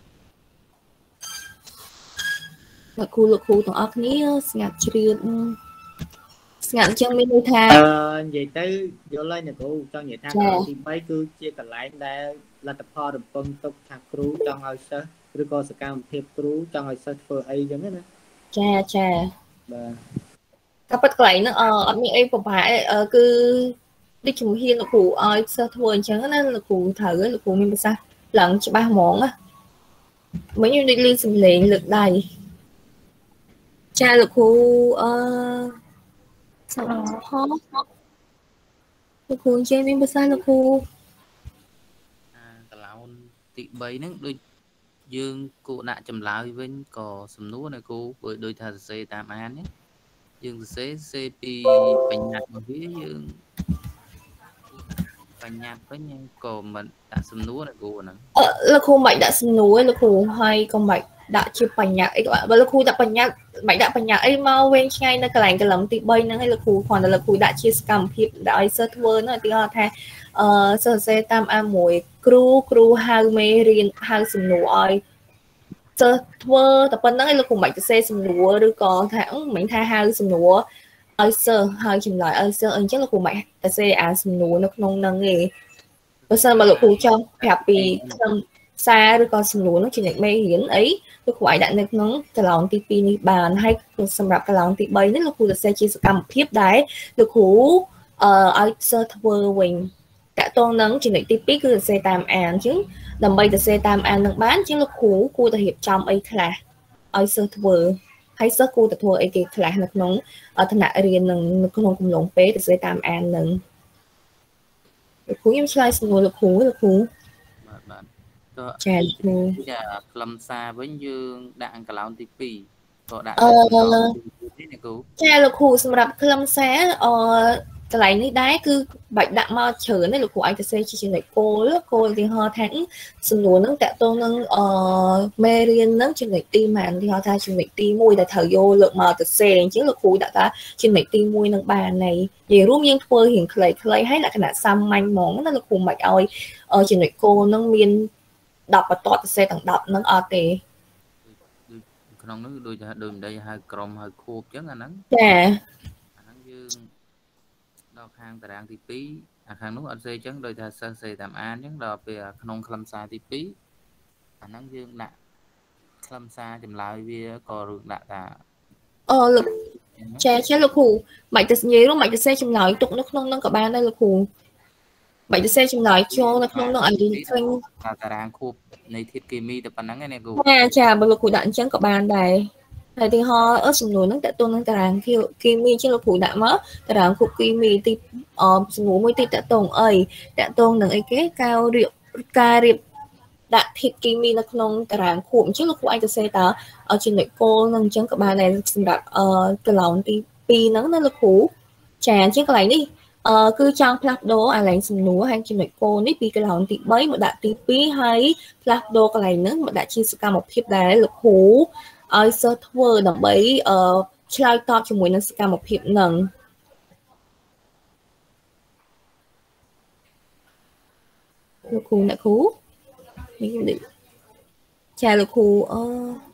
là của lục hú tổng ác ní ngạc chuyện ngạn chân mình tha ờ vậy tới vô lên này cô cho người ta thì mấy cứ chia cả lại đây là tập kho được phân tục thạc cú trong hơi sơ rồi có sự cao thêm cú trong hơi sơ phơi ấy giống thế cha cha các bắt lại nó ở những em của phải cứ đi chung hiên là cụ ai sơ thua chẳng nó là cụ thở là cụ mình sao lận chỉ ba món á mấy như đi liên sinh luyện lực đầy cha là cụ sao khó là cụ chơi mình sao là cụ cái lão tị bấy nó đôi dương cụ nạ chầm lão bên có sầm núi này cô với đôi thà xe tam án nhé dương xe xe pi bánh nhạt mà phía dương bánh nhạt với nhau còn mình đã sầm núi này cô nè là khu mày đã sầm núi là khu hay con mày đã chưa bánh nhạt ấy các bạn và là khu đã bánh nhạt mày đã bánh nhạt ấy mau quen ngay nó cái lạnh cái lắm tị bay nó hay là khu hoàn là khu đã chia scam hiệp đã ai sơ thua nó thì họ thay sơ xe tam án mùi cru cru hai mê riêng hai sầm núi sơ thua tập bên đó là cùng bạn xe sầm núi được có thẳng mình thay hai sầm núi ai sơ hai chừng lại ai sơ anh chắc là cùng bạn xe à sầm núi nó không năng nghề và sao mà lục cụ trong hẹp vì xa rồi còn sầm núi nó chỉ nhận mê hiến ấy tôi gọi đại nên nó cái lòng tê pê ni bàn hay sầm rạp cái lòng tê bay nó là cụ xe chia sẻ cầm tiếp đấy được cụ ai sơ thua mình cả tôn nắng chỉ định tê pê cứ xe tam an chứ đầm bay từ xe tam an đang bán chứ là cụ cụ ta hiệp trong ấy là ai sơ thua hay sơ cụ ta thua ấy cái là nó nóng ở thân nạ riêng nó không cùng lồng phế từ xe tam an nâng cú em slide rồi là cú là cú trẻ lâm xa với dương đạn cả lão tê pê có đạn trẻ là cú xongรับlâm xa cái này ní đá cứ bạch đạn mà chờ này là của anh ta sẽ chỉ này cô đó cô thì họ thắng xin lúa nó tại tôi nó mê riêng nó trên này tim màn thì họ thay trên này tim môi là thở vô lượng mà từ xe chứ là khu đã ta trên này tim môi nâng bàn này về rút nhiên phơ hiện clay clay hay là cái nạn xăm manh món nó là khu mạch ơi ở trên này cô nó miên đọc và tọt xe tầng đọc nó ở tề không nó đôi đôi đây hai crom hai khô chứ là nắng đo khang tại đang tê pê à khang lúc anh xây chấn đôi ta xây tam an chấn đo về không lâm xa tê pê à năng dương nè ខ្លឹមសារចម្លើយវាក៏រឿងដាក់ថាអឺលោកចាចាលោកគ្រូមិនទៅនិយាយរួមមិនទៅសេចម្លើយទុកនៅក្នុងនឹងក៏បានដែរលោកគ្រូមិនទៅសេចម្លើយចូលនៅក្នុងនឹងឲ្យរៀនឃើញតារាងខួបនៃធាតុគីមីតែប៉ុណ្្នឹងឯងគ្រូចាចាបើលោកគ្រូដាក់អញ្ចឹងក៏បានដែរហើយទីហោអឺសំណួរហ្នឹងតើតួនឹងតារាងគីមីជាលោកគ្រូដាក់មកតារាងខួបគីមីទីអមសំណួរមួយទីតតងអីតតងនឹងអីគេការរៀបការរៀបដាក់ធាតុគីមីនៅក្នុងតារាងខួបអញ្ចឹងលោកគ្រូអាចទៅសេតើចំណុចគោលនឹងអញ្ចឹងក៏បានដែរសម្រាប់អឺកន្លងទីពីរហ្នឹងណាលោកគ្រូចាអញ្ចឹងកន្លែងនេះអឺគឺចង់ផ្លាស់ប្ដូរអាឡែងសំណួរហើយចំណុចគោលនេះពីកន្លងទីបីមកដាក់ទីពីរហើយផ្លាស់ប្ដូរកន្លែងហ្នឹងមកដាក់ជាសកម្មភាពដែរលោកគ្រូឲ្យសិស្សធ្វើដើម្បីអឺឆ្លើយតបជាមួយនឹងសកម្មភាពហ្នឹងលោកគ្រូអ្នកគ្រូនេះចាលោកគ្រូអឺ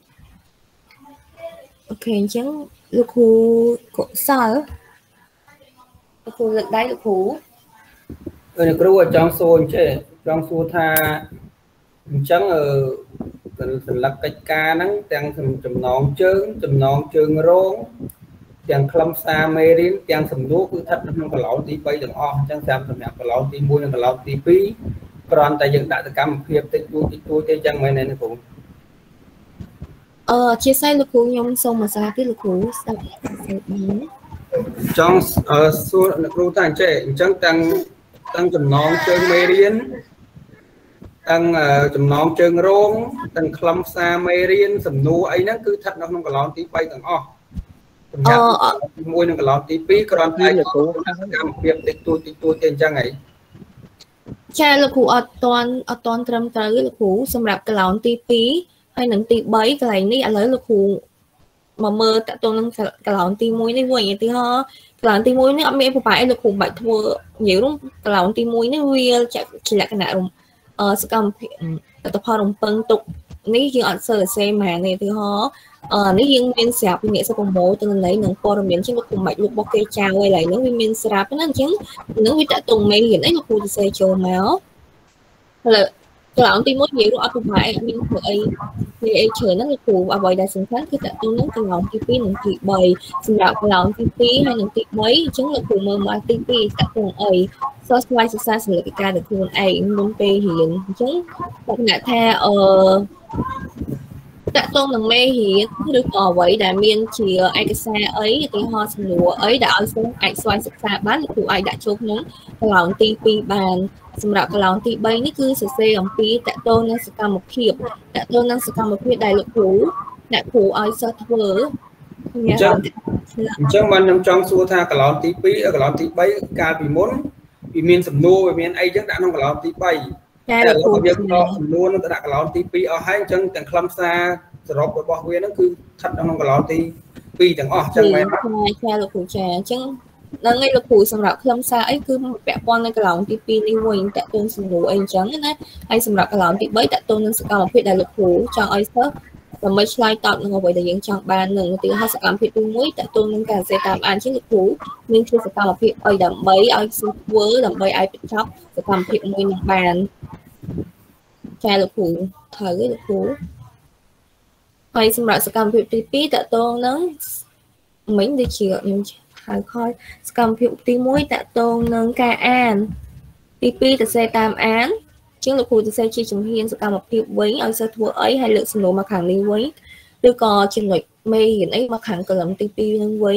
អូខេអញ្ចឹងលោកគ្រូកុសលលោកគ្រូលើកដៃលោកគ្រូលោកគ្រូចង់សួរអញ្ចេះចង់សួរថាអញ្ចឹងអឺសន្លឹកកិច្ចការហ្នឹងទាំងចំណងជើងចំណងជើងរងទាំងខ្លឹមសារមេរៀនទាំងសំណួរគឺស្ថិតនៅក្នុងកន្លងទីបីទាំងអស់អញ្ចឹងសម្រាប់កន្លងទីមួយនិងកន្លងទីពីរគ្រាន់តែយើងដាក់សកម្មភាពតិចតួចតិចតួចទេអញ្ចឹងមែនទេគ្រូអឺអធិស្ឋានលោកគ្រូខ្ញុំសូមអាសាពីលោកគ្រូស្ដាប់បានចង់សួរលោកគ្រូថាអញ្ចឹងអញ្ចឹងទាំងទាំងចំណងជើងមេរៀនទាំងចំណងជើងរងទាំងខ្លឹមសារមេរៀនសំណួរអីហ្នឹងគឺស្ថិតនៅក្នុងកន្លងទីបីទាំងអស់សម្រាប់ទីមួយនិងកន្លងទីពីរគ្រាន់តែគ្រូកម្មភាពតិចតួចតិចតួចទេអញ្ចឹងហីចាលោកគ្រូអត់តាន់អត់តាន់ត្រឹមត្រូវលោកគ្រូសម្រាប់កន្លងទីពីរហើយនឹងទីបីកន្លែងនេះឥឡូវលោកគ្រូមកមើលតទៅនឹងកន្លងទីមួយនេះវិញឧទាហរណ៍កន្លងទីមួយនេះអត់មានប្រហែលអីលោកគ្រូបាច់ធ្វើនិយាយរួមកន្លងទីមួយនេះវាជាលក្ខណៈអឺសកម្មភាពលទ្ធផលរំពឹងទុកនេះយើងអត់សូវសេម៉ានទេឧទាហរណ៍អឺនេះយើងមានស្រាប់ពីអ្នកសិប្រមូលទៅនៃនឹងព័ត៌មានជាងលោកគ្រូបាច់លោករបស់គេចៅឯឡើយហ្នឹងវាមានស្រាប់ណាអញ្ចឹងនឹងវាតទៅមេរៀនអីលោកគ្រូទៅសេចូលមកហើយកន្លងទីមួយនិយាយរួមអត់ប្រហែលមានធ្វើអីនិយាយច្រើនហ្នឹងលោកគ្រូអ្វីដែលសំខាន់គឺតទៅនឹងកន្លងទីពីរនិងទីបីសម្រាប់កន្លងទីពីរហើយនិងទីបីអញ្ចឹងលោកគ្រូមើលមកទីពីរតទៅអីសោះស្វ័យសិក្សាសិលកិច្ចការទៅខ្លួនឯងមុនពេលរៀនអញ្ចឹងលក្ខណៈថាអឺតកតងនឹងមេរៀនឬក៏អ្វីដែលមានជាឯកសារអីឧទាហរណ៍សំណួរអីដែលឲ្យសិស្សអាចស្វែងសិក្សាបានលោកគ្រូអាចដាក់ចូលក្នុងកន្លងទីពីរបានសម្រាប់កន្លងទីបីនេះគឺសរសេរអំពីតកតងនឹងសកម្មភាពតកតងនឹងសកម្មភាពដែលលោកគ្រូអ្នកគ្រូឲ្យសិស្សធ្វើអញ្ចឹងអញ្ចឹងបានខ្ញុំចង់សួរថាកន្លងទីពីរកន្លងទីបីកាលពីមុនវាមានសំណួរវាមានអីចឹងដាក់ក្នុងកន្លងទីបីតែឥឡូវយើងដកសំណួរនឹងទៅដាក់កន្លងទីពីរអស់ហើយអញ្ចឹងទាំងខ្លឹមសារសរុបរបស់វាហ្នឹងគឺស្ថិតក្នុងកន្លងទីពីរទាំងអស់អញ្ចឹងមែនទេចាលោកគ្រូចាអញ្ចឹងហ្នឹងឯងលោកគ្រូសម្រាប់ខ្លឹមសារអីគឺពាក់ព័ន្ធនឹងកន្លងទីពីរនេះវិញតើតើសំណួរអីអញ្ចឹងណាហើយសម្រាប់កន្លងទីបីតើតើនឹងសកម្មភាពដែលលោកគ្រូចង់ឲ្យសិស្សដើម្បីឆ្លើយតបនឹងអ្វីដែលយើងចង់បាននឹងឧទាហរណ៍សកម្មភាពទីមួយតើតើនឹងការសរសេរតាមអានជាលោកគ្រូមានជាសកម្មភាពអីដើម្បីឲ្យសិស្សធ្វើដើម្បីឲ្យបញ្ចប់សកម្មភាពមួយនឹងបានចាលោកគ្រូត្រូវទេលោកគ្រូហើយសម្រាប់សកម្មភាពទីពីរតើតើនឹងមិញដូចជាខ្ញុំហៅខលសកម្មភាពទីមួយតកតងនឹងការអានទីពីរសរសេរតាមអានជាងលោកគ្រូសរសេរជាជំហានសកម្មភាពវិញឲ្យសិស្សធ្វើអីហើយលើកសំណួរមកខាងនេះវិញឬក៏ចំណុចមេរៀនអីមកខាងកន្លងទីពីរនឹងវិញ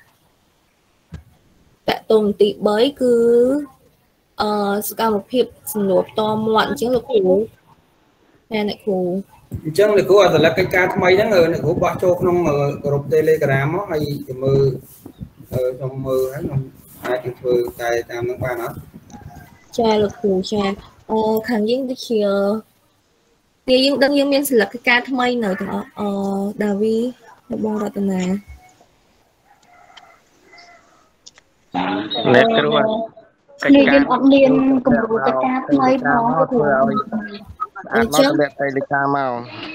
តកតងទីបីគឺអឺសកម្មភាពសំណួរផ្ទាល់មាត់អញ្ចឹងលោកគ្រូតែអ្នកគ្រូអញ្ចឹងលោកគ្រូអត់សន្លឹកកិច្ចការថ្មីហ្នឹងលោកគ្រូបោះចូលក្នុងក្រុម Telegram មកហើយមើលខ្ញុំមើលហើយខ្ញុំអាចធ្វើតែតាមនឹងបានអត់ចាលោកគ្រូចាអឺខាងយើងដូចជាទីយើងដឹងយើងមានសិលឹកកិច្ចការថ្មីនៅទាំងអឺដាវីបងរតនាអ្នកគ្រូកិច្ចការយើងអត់មានគម្រោងកិច្ចការថ្មីផងធ្វើឲ្យអញ្ចឹងតែលេខាមក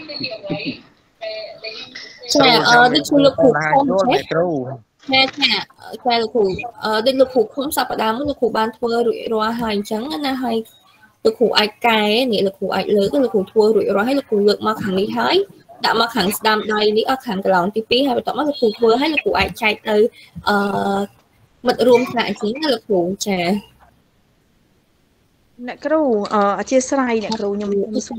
ចាអឺដូចជាលោកគ្រូខំចេះគ្រូចាចាចាលោកគ្រូអឺដូចលោកគ្រូខំសប្តាហ៍មុនលោកគ្រូបានធ្វើរួចរាល់ហើយអញ្ចឹងណាហើយលោកគ្រូអាចកែនេះលោកគ្រូអាចលើកលោកគ្រូធ្វើរួចរាល់ហើយលោកគ្រូលើកមកខាងនេះហើយ đã mà khẳng đam đây đi ở khẳng cái lòng tí pi hay tao mà là cụ vừa hay là cụ ai chạy tới mật rùm lại chính là cụ trà nè kêu ở chia sài nè kêu nhung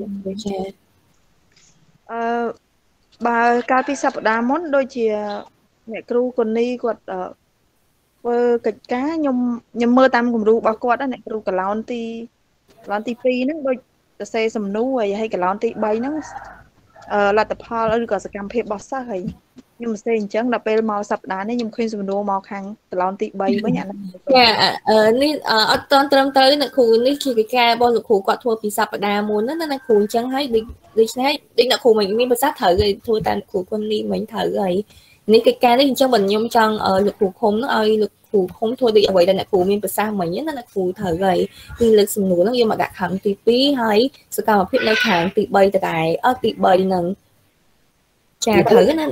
bà cá pi sập đá món đôi chia nè kêu còn đi quạt vừa kịch cá nhung nhung mơ tam cùng ru bà quạt đó nè kêu cả lòng tí lòng tí pi nó đôi xe sầm nú rồi hay cả lòng tí bay nó là tập hoa ở cái cam phê bọt sa hay nhưng mà xem chẳng là pel màu sập đá này nhưng khuyên dùng đồ màu khăn lon tị bay với nhà này ờ ní ở toàn trâm tới là khu ní khi cái ca bao khu quạt thua bị sập đá muốn nó là khu chẳng hay đi đi thế đi là khu mình mình sát thử rồi thua tan khu con đi mình thử rồi ní cái ca đấy trong mình nhung trong ở lực khu không nó ơi lực khu không thua đi vậy là khu mình bị sao mình nhất là khu thử rồi thì lực sừng nụ nó nhưng mà đặt hẳn tị pí hay sự cao mà phết nơi hàng tị bay tại ở tị bay nâng trà thử nó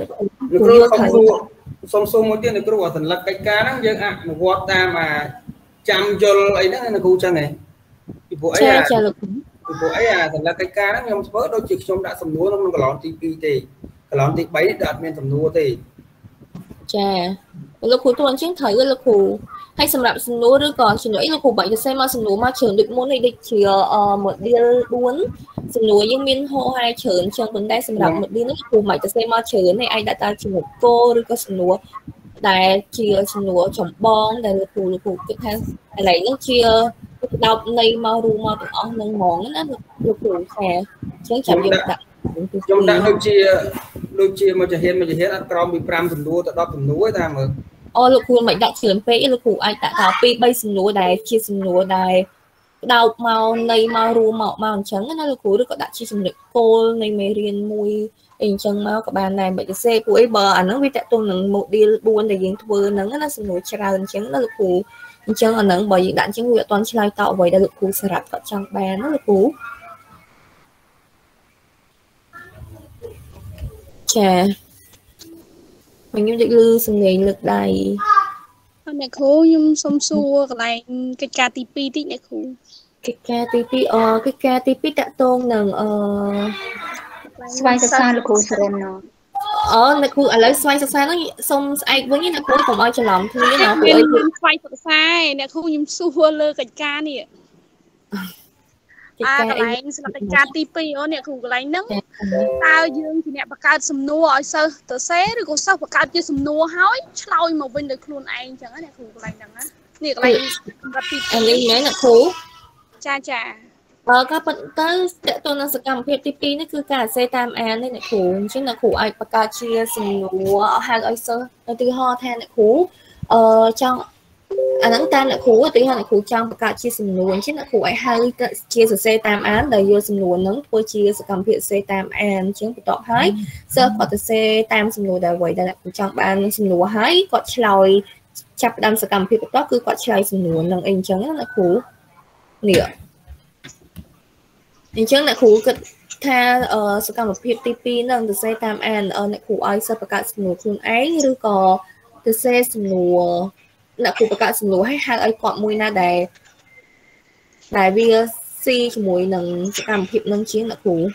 xong xong một tiếng này cứ gọi thành là cái cá nó dân ạ một quạt ta mà chăm cho ấy đó là khu chân này thì bộ ấy à thì bộ ấy à thành là cái cá nó nhom vớt đôi chiếc xong đã sầm núa nó còn lon tì pi thì cái lon tì bấy đạt men sầm núa thì trà lúc khu tuần chính thời lúc khu hay sầm rạp sầm núa đứa còn chỉ nói lúc khu bảy cho xem mà sầm núa mà trường được muốn này định chỉ một đi buôn sầm núa nhưng miên hô hai trường trong vấn đề sầm rạp một đi nước khu bảy cho xem mà trường này ai đã ta chỉ một cô đứa có sầm núa đại chia sầm núa trồng bông đại lúc khu lúc khu tiếp theo lấy nó chia đọc này mà ru mà tụi ông nâng món nó lúc khu xe chứ chẳng dùng đặt trong đã đôi chia đôi chia mà chỉ hiện mà chỉ hiện ăn crom bị pram sầm núa tại đó sầm núa ta mà ô lúc khu mày đặt sườn pê lúc khu ai đã thảo pi bay sườn núa đài chia sườn núa đài đào màu này màu ru màu màu trắng nó lúc khu được có đặt chia sườn được cô này mày riêng mùi hình chân màu các bạn này bởi cái xe của ấy bờ ảnh nó bị tại tôi nâng một đi buôn để diễn thua nâng nó sườn núa tràn trắng nó lúc khu chân ở nâng bởi vì đạn trắng người toàn chơi tạo vậy đã lúc khu sờ rạp trong bàn nó lúc khu chà mình như định lư sừng nghề lực đầy nè khu nhưng xong xua cái này cái ca tê pê tí nè khu cái ca tê pê ờ cái ca tê pê đã tôn nâng ờ xoay xa xa là khu sườn nó ờ nè khu ở lấy xoay xa xa nó xong ai với như nè khu còn ai cho lòng thôi như nào mình xoay xa xa nè khu nhưng xua lơ cái ca nè à cái này là cái ca tê pê ở nè khu cái này nâng tao dương thì nè bạc cao sầm nua ở sơ tự xé rồi còn sao bạc cao chưa sầm nua hói lôi mà bên được luôn anh chẳng nè khu cái này nè nè cái này anh đi nói là khu cha cha ờ các bạn tới để tôi nói sự cầm phép tê pê nó cứ cả xe tam an đây nè khu chứ là khu ai bạc cao chia sầm nua hàng ở sơ từ ho than nè khu ờ trong anh nắng tan là khu tí hơn là khu trong và cả chia sầm luôn chứ là khu ấy hai chia sẻ xe tam án đời vô sầm luôn nắng tôi chia sẻ cầm phiền xe tam án chứ tọt hái sơ có từ xe tam sầm luôn đời vậy đây là khu trong ban sầm luôn hái có chòi chập đâm sẻ cầm phiền đó cứ có chòi sầm luôn nắng anh trắng là khu nịa anh trắng là khu cái tha ở sẻ cầm phiền tê pê nâng từ xe tam án ở này khu ai sơ và cả sầm luôn luôn ấy rồi có từ xe sầm luôn là khu vực cả sừng lúa hay hai ấy quạt mùi na đài đài bia si mùi nâng làm hiệp nâng chiến là khu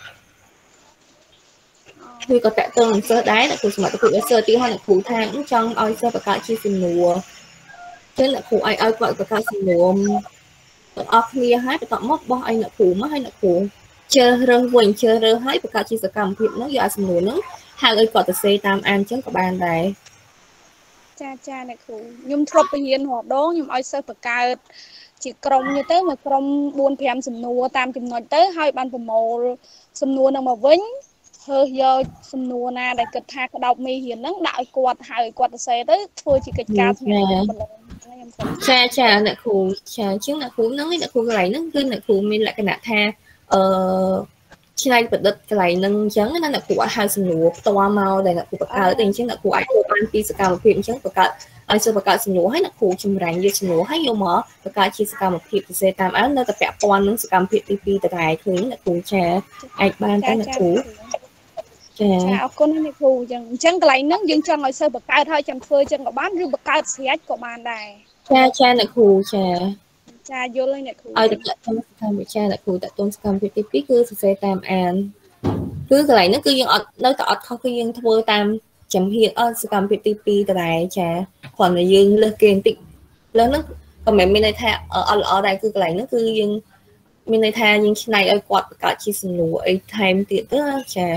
khi có tại tương sơ đáy là khu mà tôi đã sơ tí hơn là khu thang trong ai sơ và cả chi sừng lúa chứ là khu ai ai quạt và cả sừng lúa ở kia hai và móc bao anh là khu mất hay là khu chơi rơ quỳnh chơi rơ hai và cả chi sơ cầm hiệp nó giờ sừng lúa nó hai ấy quạt từ xe tam an chứ có bàn đài cha cha này khu nhung thọp hiền họ đó nhung ai sơ bạc cao chỉ còng như thế mà còng buôn phèm sầm nua tam chùm nói tới hai ban phẩm màu sầm nua nằm mà vĩnh hơi giờ sầm nua na để kịch hai cái độc mi hiền nắng đại quạt hai quạt xe tới thôi chỉ kịch cao cha cha này khu cha chứ là khu nó là khu cái nó cứ là khu mình lại cái nạt tha ờ trên này bật đất cái này nâng trắng nó là của hai sừng lúa toa màu đây là của bạc cao tiền chứ là của ai của ban pi cao phim chứ bạc cao ai sơ bạc cao sừng lúa hay là của chim rành như sừng lúa hay vô mở bạc cao chi cao một phim xe tam án nó tập bẹp quan nó cao phim tv tại đài thứ là của trẻ ai ban cái là của trẻ con này của chẳng chẳng cái này nó dừng cho người sơ bạc cao thôi chẳng phơi chẳng có bán riêng bạc cao xé của ban đài cha cha là của trẻ cha vô lên này ai được trong tham cha là của tại tôn scam phim tv cứ xe tam án cứ cái này nó cứ dương nó tọt không cứ dương thua tam chấm hiện ở sự cầm việc tivi từ này chả còn là dương lên kênh tịnh lớn nó còn mẹ mình này tha ở ở đây cứ cái này nó cứ dương mình này tha nhưng này ở quạt cả chi sừng lúa ấy time tiện tức chả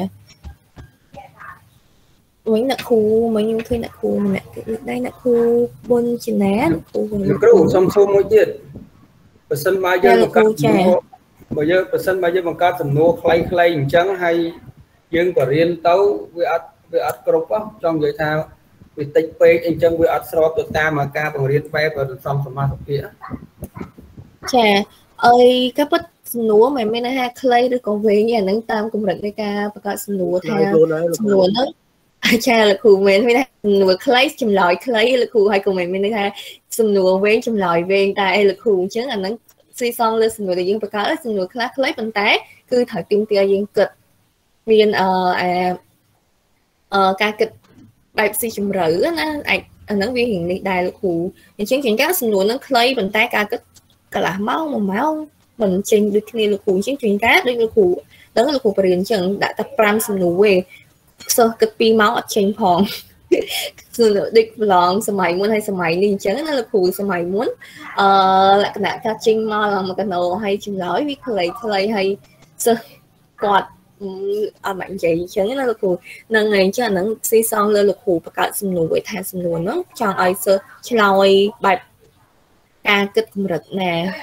mấy nè khu mấy nhiêu thuê nè khu nè đây nè khu bôn trên né khu cái đủ xong xong mới chết và sân bao giờ một cái bây giờ sân bao giờ một cái sầm nô clay clay chẳng hay dương của riêng tấu với ắt với ắt group á trong vậy thao vì tích pe anh chân với ắt sro tụi ta mà ca bằng riêng pe và xong xong mà kia chà ơi các bất núa mày mới nói ha clay được còn về nhà nâng tam cùng rực cái ca và cả núa theo núa nó cha là khu mình mới núa clay chùm lòi clay là khu hai cùng mình mới nói ha xùm núa về chùm lòi về tại là khu chứ là nó suy xong lên xùm núa để dương và cả xùm núa clay clay bằng té cứ thời tim tia dương cực viên ờ à ờ ca kịch đại sĩ chùm rử nó ảnh nó viên hiện đại đại là khu những chuyện chuyện các xùm núa nó clay bằng té ca kịch cả là máu mà máu mình trên được kia là khu chiến truyền cá đây là khu đó là khu bền chẳng đã tập pram sầm nụ về sơ cực pi máu ở trên phòng rồi địch lòn sầm mày muốn hay sầm mày liền chẳng nó là khu sầm mày muốn lại cái cả trên mà là một cái nồi hay chim lói với clay clay hay sơ quạt ở mạnh chạy chẳng nó là khu nâng này cho nó xí xong lên là khu và cả sầm nụ về thay sầm nụ nó cho ai sơ chloi bài ca kịch cũng rất nè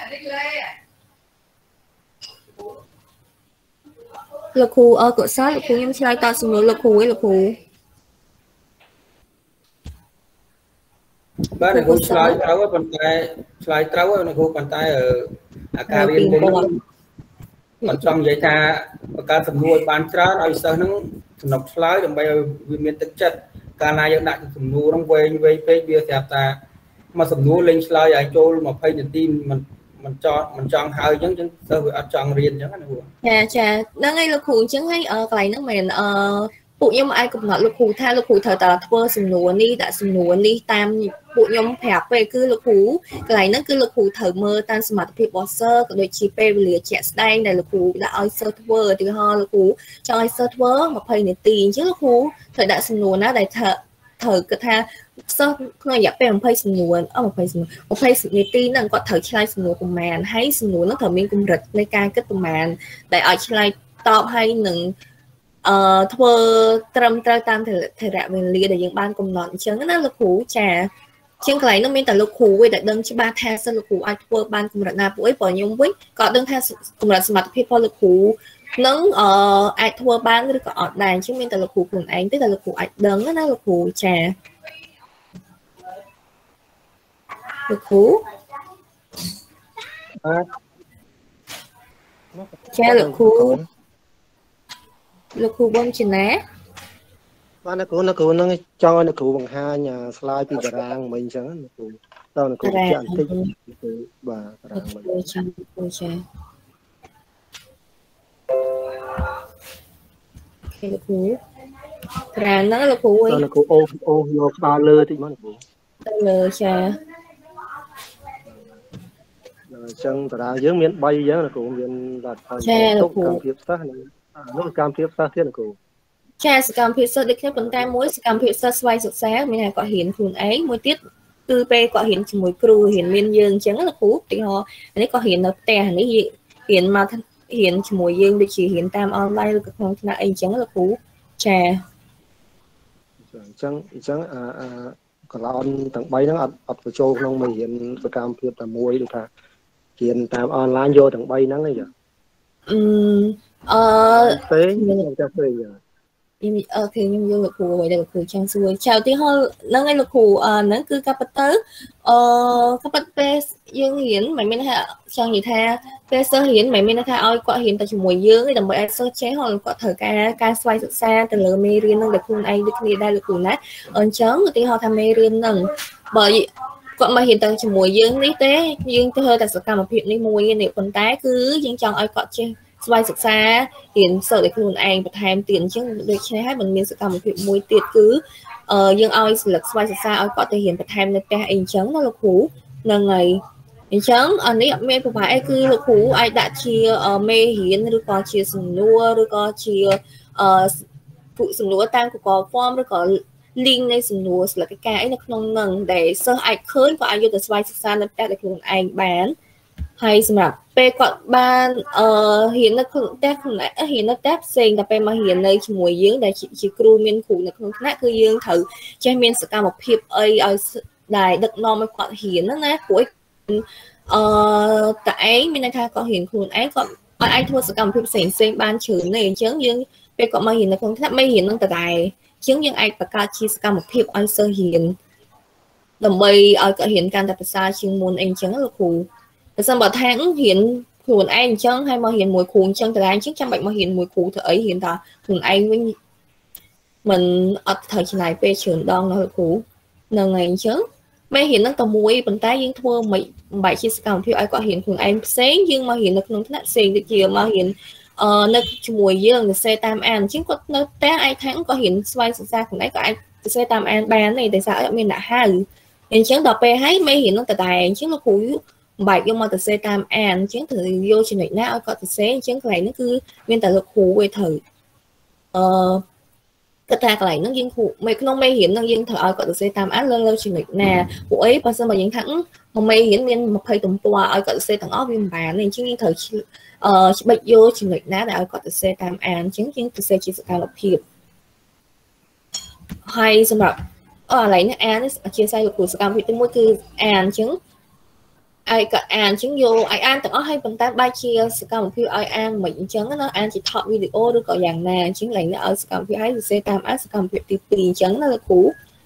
là khu ở cửa sát là khu em chơi ta xuống nữa là khu ấy là khu ba này khu slide trâu ở bàn tay slide trâu ở khu bàn tay ở ca viên bên còn trong giấy tha và ca sầm nuôi bàn trá nói sao nó nọc slide đồng bây vì miềnទឹកchất ca này giờ đại sầm nuôi nó về về về bia thẹp ta mà sầm nuôi lên slide ai trôi mà phải nhận tin mình mình cho mình chọn hơi giống giống sao vừa chọn riêng giống anh chà chà nó ngay là khu chứng hay ở cái nó mình ờ phụ nhưng mà ai cũng nói là khu tha là khu thời tờ thua sừng nùa đi đã sừng nùa đi tam phụ nhóm hẹp về cứ là khu cái nó cứ là khu thời mơ tan smart people boxer cái đôi chi pe lìa chẹt đây này là khu đã ở server thì ho là khu cho ai server mà phải này tiền chứ là khu thời đã sừng nùa nó đại thợ thời cái tha sao người nhập về một page nguồn ở một page một page người tin rằng có thời chơi nguồn của màn hay nguồn nó thời miên cung rịchในการkết của màn để ở chơi top hay những thua trầm trao tam thể thể rạ về lìa để những ban cùng nón chứng nó là cú trà trên cái nó miên tại lục cú với đại đơn cho ba thang sân lục cú ai thua ban cùng rạ na buổi bỏ nhung với có đơn thang cùng rạ smart people lục cú nâng ở ai thua ban rồi có ở đàn chứ miên tại lục cú cùng anh tức là lục cú ai đơn nó là lục cú trà lực hú cha lực hú lực hú bom trên ná và nó cũng nó cũng nó cho nó cũng bằng hai nhà slideពីតារាងមិញអញ្ចឹងnó cũngតើnó cũngចាក់តិចបាទតារាងមិញចាំអូចាគេlực húតារាងហ្នឹងlực hú តើnó cũng ô ôយកក្បាលលើតិចមកnó cũng ទៅលើចា chân ta dưỡng miếng bay dưỡng là cũng miếng là thôi tốt cam phiếp sát này nó cam phiếp sát thiết là cũng cha cam phiếp sát được theo phần tay muối cam phiếp sát xoay sụt xé mình này có hiện thường ấy mỗi tiết tư pe có hiện mùi cừu hiện miên dương trắng là cú thì họ đấy có hiện là tè này gì hiện mà hiện mùi dương được chỉ hiện tam online được không là anh trắng là cú cha trắng trắng à à còn là on tặng bay nó ập vào châu không mình hiện cam phiếp là muối được à hiện tam online vô thằng bay nắng này giờ um ờ thế nhưng cho thuê giờ nhưng ờ thì nhưng dương lực khủ vậy là khủ trang xuôi chào tí hơi nó ngay lực khủ ờ nó cứ cặp tớ ờ cặp tê dương hiển mày mình ha trang gì tha tê sơ hiển mày mình tha ơi quả hiển tại chủ mùi dương cái đồng bậy sơ chế hoặc quả thời ca ca xoay sự xa từ lờ mê riêng năng được khuôn anh được nghe đây lực khủ nát ơn chớn tí họ tham mê riêng năng bởi vì còn mà hiện tại chỉ mùi dương lý tế dương tôi hơi tại sự cảm hiện đi mùi nếu con tái cứ dương chọn ai cọ trên xoay sực xa hiện sợ để luôn anh và tham tiền chứ được chơi hát bằng miếng sự cảm hiện mùi tiệt cứ ờ dương ai lực xoay sực xa ai cọ thể hiện và tham được cái anh trắng nó là cú là ngày anh trắng ở đây mẹ của phải cứ là cú ai đã chia mê hiến rồi có chia sừng nua rồi có chia phụ sầm núa tam của có form rồi có linkในសំណួរស្លឹកកិច្ចការអីនៅក្នុងនឹងដែលសិស្សអាចឃើញក៏អាចយកទៅស្វែងសិក្សានៅផ្ទះដោយខ្លួនឯងបានហើយសម្រាប់ពេលគាត់បានអឺរៀននៅក្នុងផ្ទះខ្លួនឯងរៀននៅផ្ទះផ្សេងតែពេលមករៀននៅជាមួយយើងដែលជាគ្រូមានគ្រូនៅក្នុងថ្នាក់គឺយើងត្រូវចេះមានសកម្មភាពអីឲ្យដែលដឹកនាំឲ្យគាត់រៀនណាព្រោះអឺតែឯងមានន័យថាគាត់រៀនខ្លួនឯងគាត់អាចធ្វើសកម្មភាពផ្សេងផ្សេងបានច្រើនទេអញ្ចឹងយើងពេលគាត់មករៀននៅក្នុងថ្នាក់មិនរៀននឹងតែដែរជាងយើងអាចបង្កើតជាសកម្មភាពឲ្យសិស្សរៀនដើម្បីឲ្យគាត់រៀនកាន់តែភាសាជាងមុនអីអញ្ចឹងលោកគ្រូតែសិនបើថារៀនខ្លួនឯងអញ្ចឹងហើយមករៀនមួយគ្រូអញ្ចឹងតើអញ្ចឹងចាំបាច់មករៀនមួយគ្រូធ្វើអីរៀនតែខ្លួនឯងវិញមិនអត់ត្រូវចំណាយពេលច្រើនដងណាលោកគ្រូនឹងឯងអញ្ចឹងមេរៀននឹងតែមួយប៉ុន្តែយើងធ្វើមិនបាច់ជាសកម្មភាពឲ្យគាត់រៀនខ្លួនឯងផ្សេងយើងមករៀននៅក្នុងថ្នាក់ផ្សេងដូចជាមករៀនអឺនៅជាមួយយើងសរសេរតាមអានអញ្ចឹងគាត់នៅតែអាចថាគាត់រៀនស្វែងសិក្សាខ្លួនឯងក៏អាចសរសេរតាមអានបានទេតែសារអត់មានអ្នកហៅអញ្ចឹងដល់ពេលហើយមេរៀននឹងតែតែអញ្ចឹងលោកគ្រូមិនបាច់យកមកសរសេរតាមអានអញ្ចឹងត្រូវយកចំណុចណាឲ្យគាត់សរសេរអញ្ចឹងកន្លែងនេះគឺមានតែលោកគ្រូឯងត្រូវអឺគាត់ថាកន្លែងហ្នឹងយើងគ្រូមេក្នុងមេរៀនហ្នឹងយើងត្រូវឲ្យគាត់សរសេរតាមអានលើលើចំណុចណាពួកអីបើសិនបើយើងថាមួយមេរៀនមានยี่สิบទំព័រឲ្យគាត់សរសេរទាំងអស់វាមិនបានទេអញ្ចឹងយើងត្រូវអឺច្បិចយកចំណុចណាដែលឲ្យគាត់សរសេរតាមអានអញ្ចឹងយើងសរសេរជាសកម្មភាពហើយសម្រាប់អឺកន្លែងនេះអានអធិស្ឋានលោកគ្រូសកម្មភាពទីមួយគឺអានអញ្ចឹងឲ្យគាត់អានអញ្ចឹងយកឲ្យអានទាំងអស់ហើយប៉ុន្តែបែរជាសកម្មភាពឲ្យអានមិនអញ្ចឹងណាអានជាថតវីដេអូឬក៏យ៉ាងណាអញ្ចឹងកន្លែងនេះឲ្យសកម្មភាពឲ្យសរសេរតាមអានសកម្មភាពទីពីរអញ្ចឹងណាលោកគ្រូ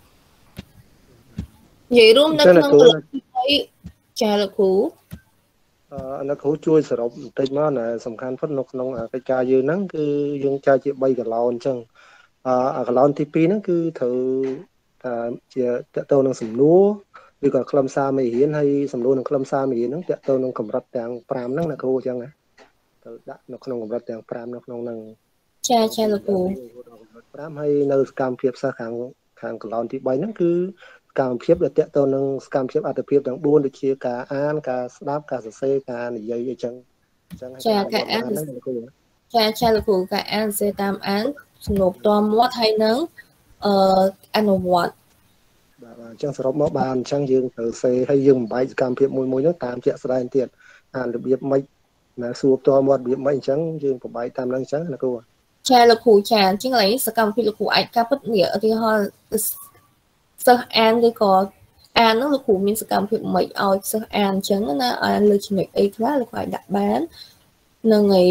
និយាយរួមនៅក្នុងទស្សនវិជ្ជាចាលោកគ្រូអឺអ្នកគ្រូជួយសរុបបន្តិចមកណាសំខាន់ផុតនៅក្នុងកិច្ចការយើងហ្នឹងគឺយើងចែកជាបីកន្លងអញ្ចឹងអឺកន្លងទីពីរហ្នឹងគឺត្រូវថាជាតកតទៅនឹងសំណួរឬក៏ខ្លឹមសារមេរៀនហើយសំណួរនឹងខ្លឹមសារមេរៀនហ្នឹងតកទៅនឹងកម្រិតទាំងប្រាំហ្នឹងណាគ្រូអញ្ចឹងណាត្រូវដាក់នៅក្នុងកម្រិតទាំងប្រាំនៅក្នុងហ្នឹងចាចាលោកគ្រូប្រាំហើយនៅសកម្មភាពសិស្សខាងខាងកន្លងទីបីហ្នឹងគឺសកម្មភាពដែលតកទៅនឹងសកម្មភាពអត្ថភាពទាំងបួនដូចជាការអានការស្ដាប់ការសរសេរការនិយាយអីចឹងអញ្ចឹងចាការអានចាចាលោកគ្រូការអានសរសេរតាមអានសំណួរផ្ទាល់មាត់ហើយនឹងអឺអនុវត្តបាទអញ្ចឹងសរុបមកបានអញ្ចឹងយើងត្រូវសេហើយយើងបំបែកសកម្មភាពមួយមួយហ្នឹងតាមជាក់ស្ដែងទៀតអានរបៀបម៉េចណាសួរផ្ទាល់មាត់របៀបម៉េចអញ្ចឹងយើងបំបែកតាមហ្នឹងអញ្ចឹងណាគ្រូចាលោកគ្រូចាអញ្ចឹងកន្លែងសកម្មភាពលោកគ្រូអាចការពិតនេះឧទាហរណ៍សិស្សអានឬក៏អានហ្នឹងលោកគ្រូមានសកម្មភាពមិនឲ្យសិស្សអានអញ្ចឹងណាអានលើចំណុចអីខ្លះលោកគ្រូអាចដាក់បាននឹងឯង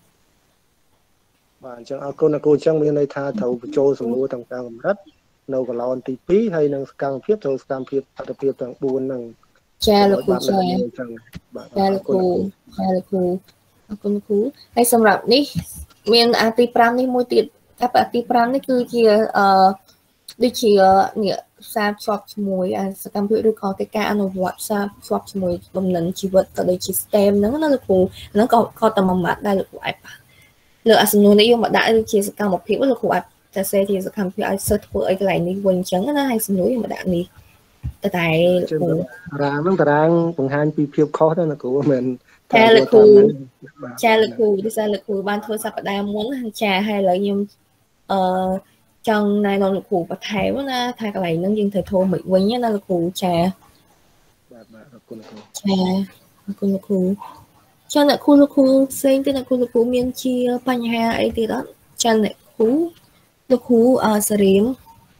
បាទអញ្ចឹងអរគុណអ្នកគ្រូអញ្ចឹងមានន័យថាត្រូវបញ្ចូលសំណួរទាំងតាមកម្រិតនៅកន្លងទីពីរហើយនឹងសកម្មភាពចូលសកម្មភាពអត្ថភាពទាំងបួនហ្នឹងចាលោកគ្រូចាចាលោកគ្រូចាលោកគ្រូអរគុណគ្រូហើយសម្រាប់នេះមានអាទីប្រាំនេះមួយទៀតតែអាទីប្រាំនេះគឺជាអឺដូចជានេះផ្សារភ្ជាប់ជាមួយសកម្មភាពឬក៏កិច្ចការអនុវត្តផ្សារភ្ជាប់ជាមួយបំណិនជីវិតក៏ដូចជា STEM ហ្នឹងណាលោកគ្រូហ្នឹងក៏ក៏តែមួយម៉ាត់ដែរលោកគ្រូអាចលើអាសំណួរនេះយកមកដាក់ដូចជាសកម្មភាពលោកគ្រូអាចតែសេជាសកម្មភាពឲ្យសិស្សធ្វើអីកន្លែងនេះវិញអញ្ចឹងណាហើយសំណួរយកមកដាក់នេះតែតែលោកគ្រូតារាងហ្នឹងតារាងបង្ហាញពីភាពខុសទៅណាគ្រូមិនចាលោកគ្រូចាលោកគ្រូដូចថាលោកគ្រូបានធ្វើសប្តាហ៍មុនចាហើយឥឡូវខ្ញុំអឺចង់ណែនាំលោកគ្រូបន្ថែមណាថាកន្លែងហ្នឹងយើងត្រូវធ្វើមិនវិញណាលោកគ្រូចាបាទបាទអរគុណគ្រូចាអរគុណលោកគ្រូចាអ្នកគ្រូលោកគ្រូផ្សេងទៀតអ្នកគ្រូលោកគ្រូមានជាបញ្ហាអីទៀតអត់ចាអ្នកគ្រូលោកគ្រូអសរៀង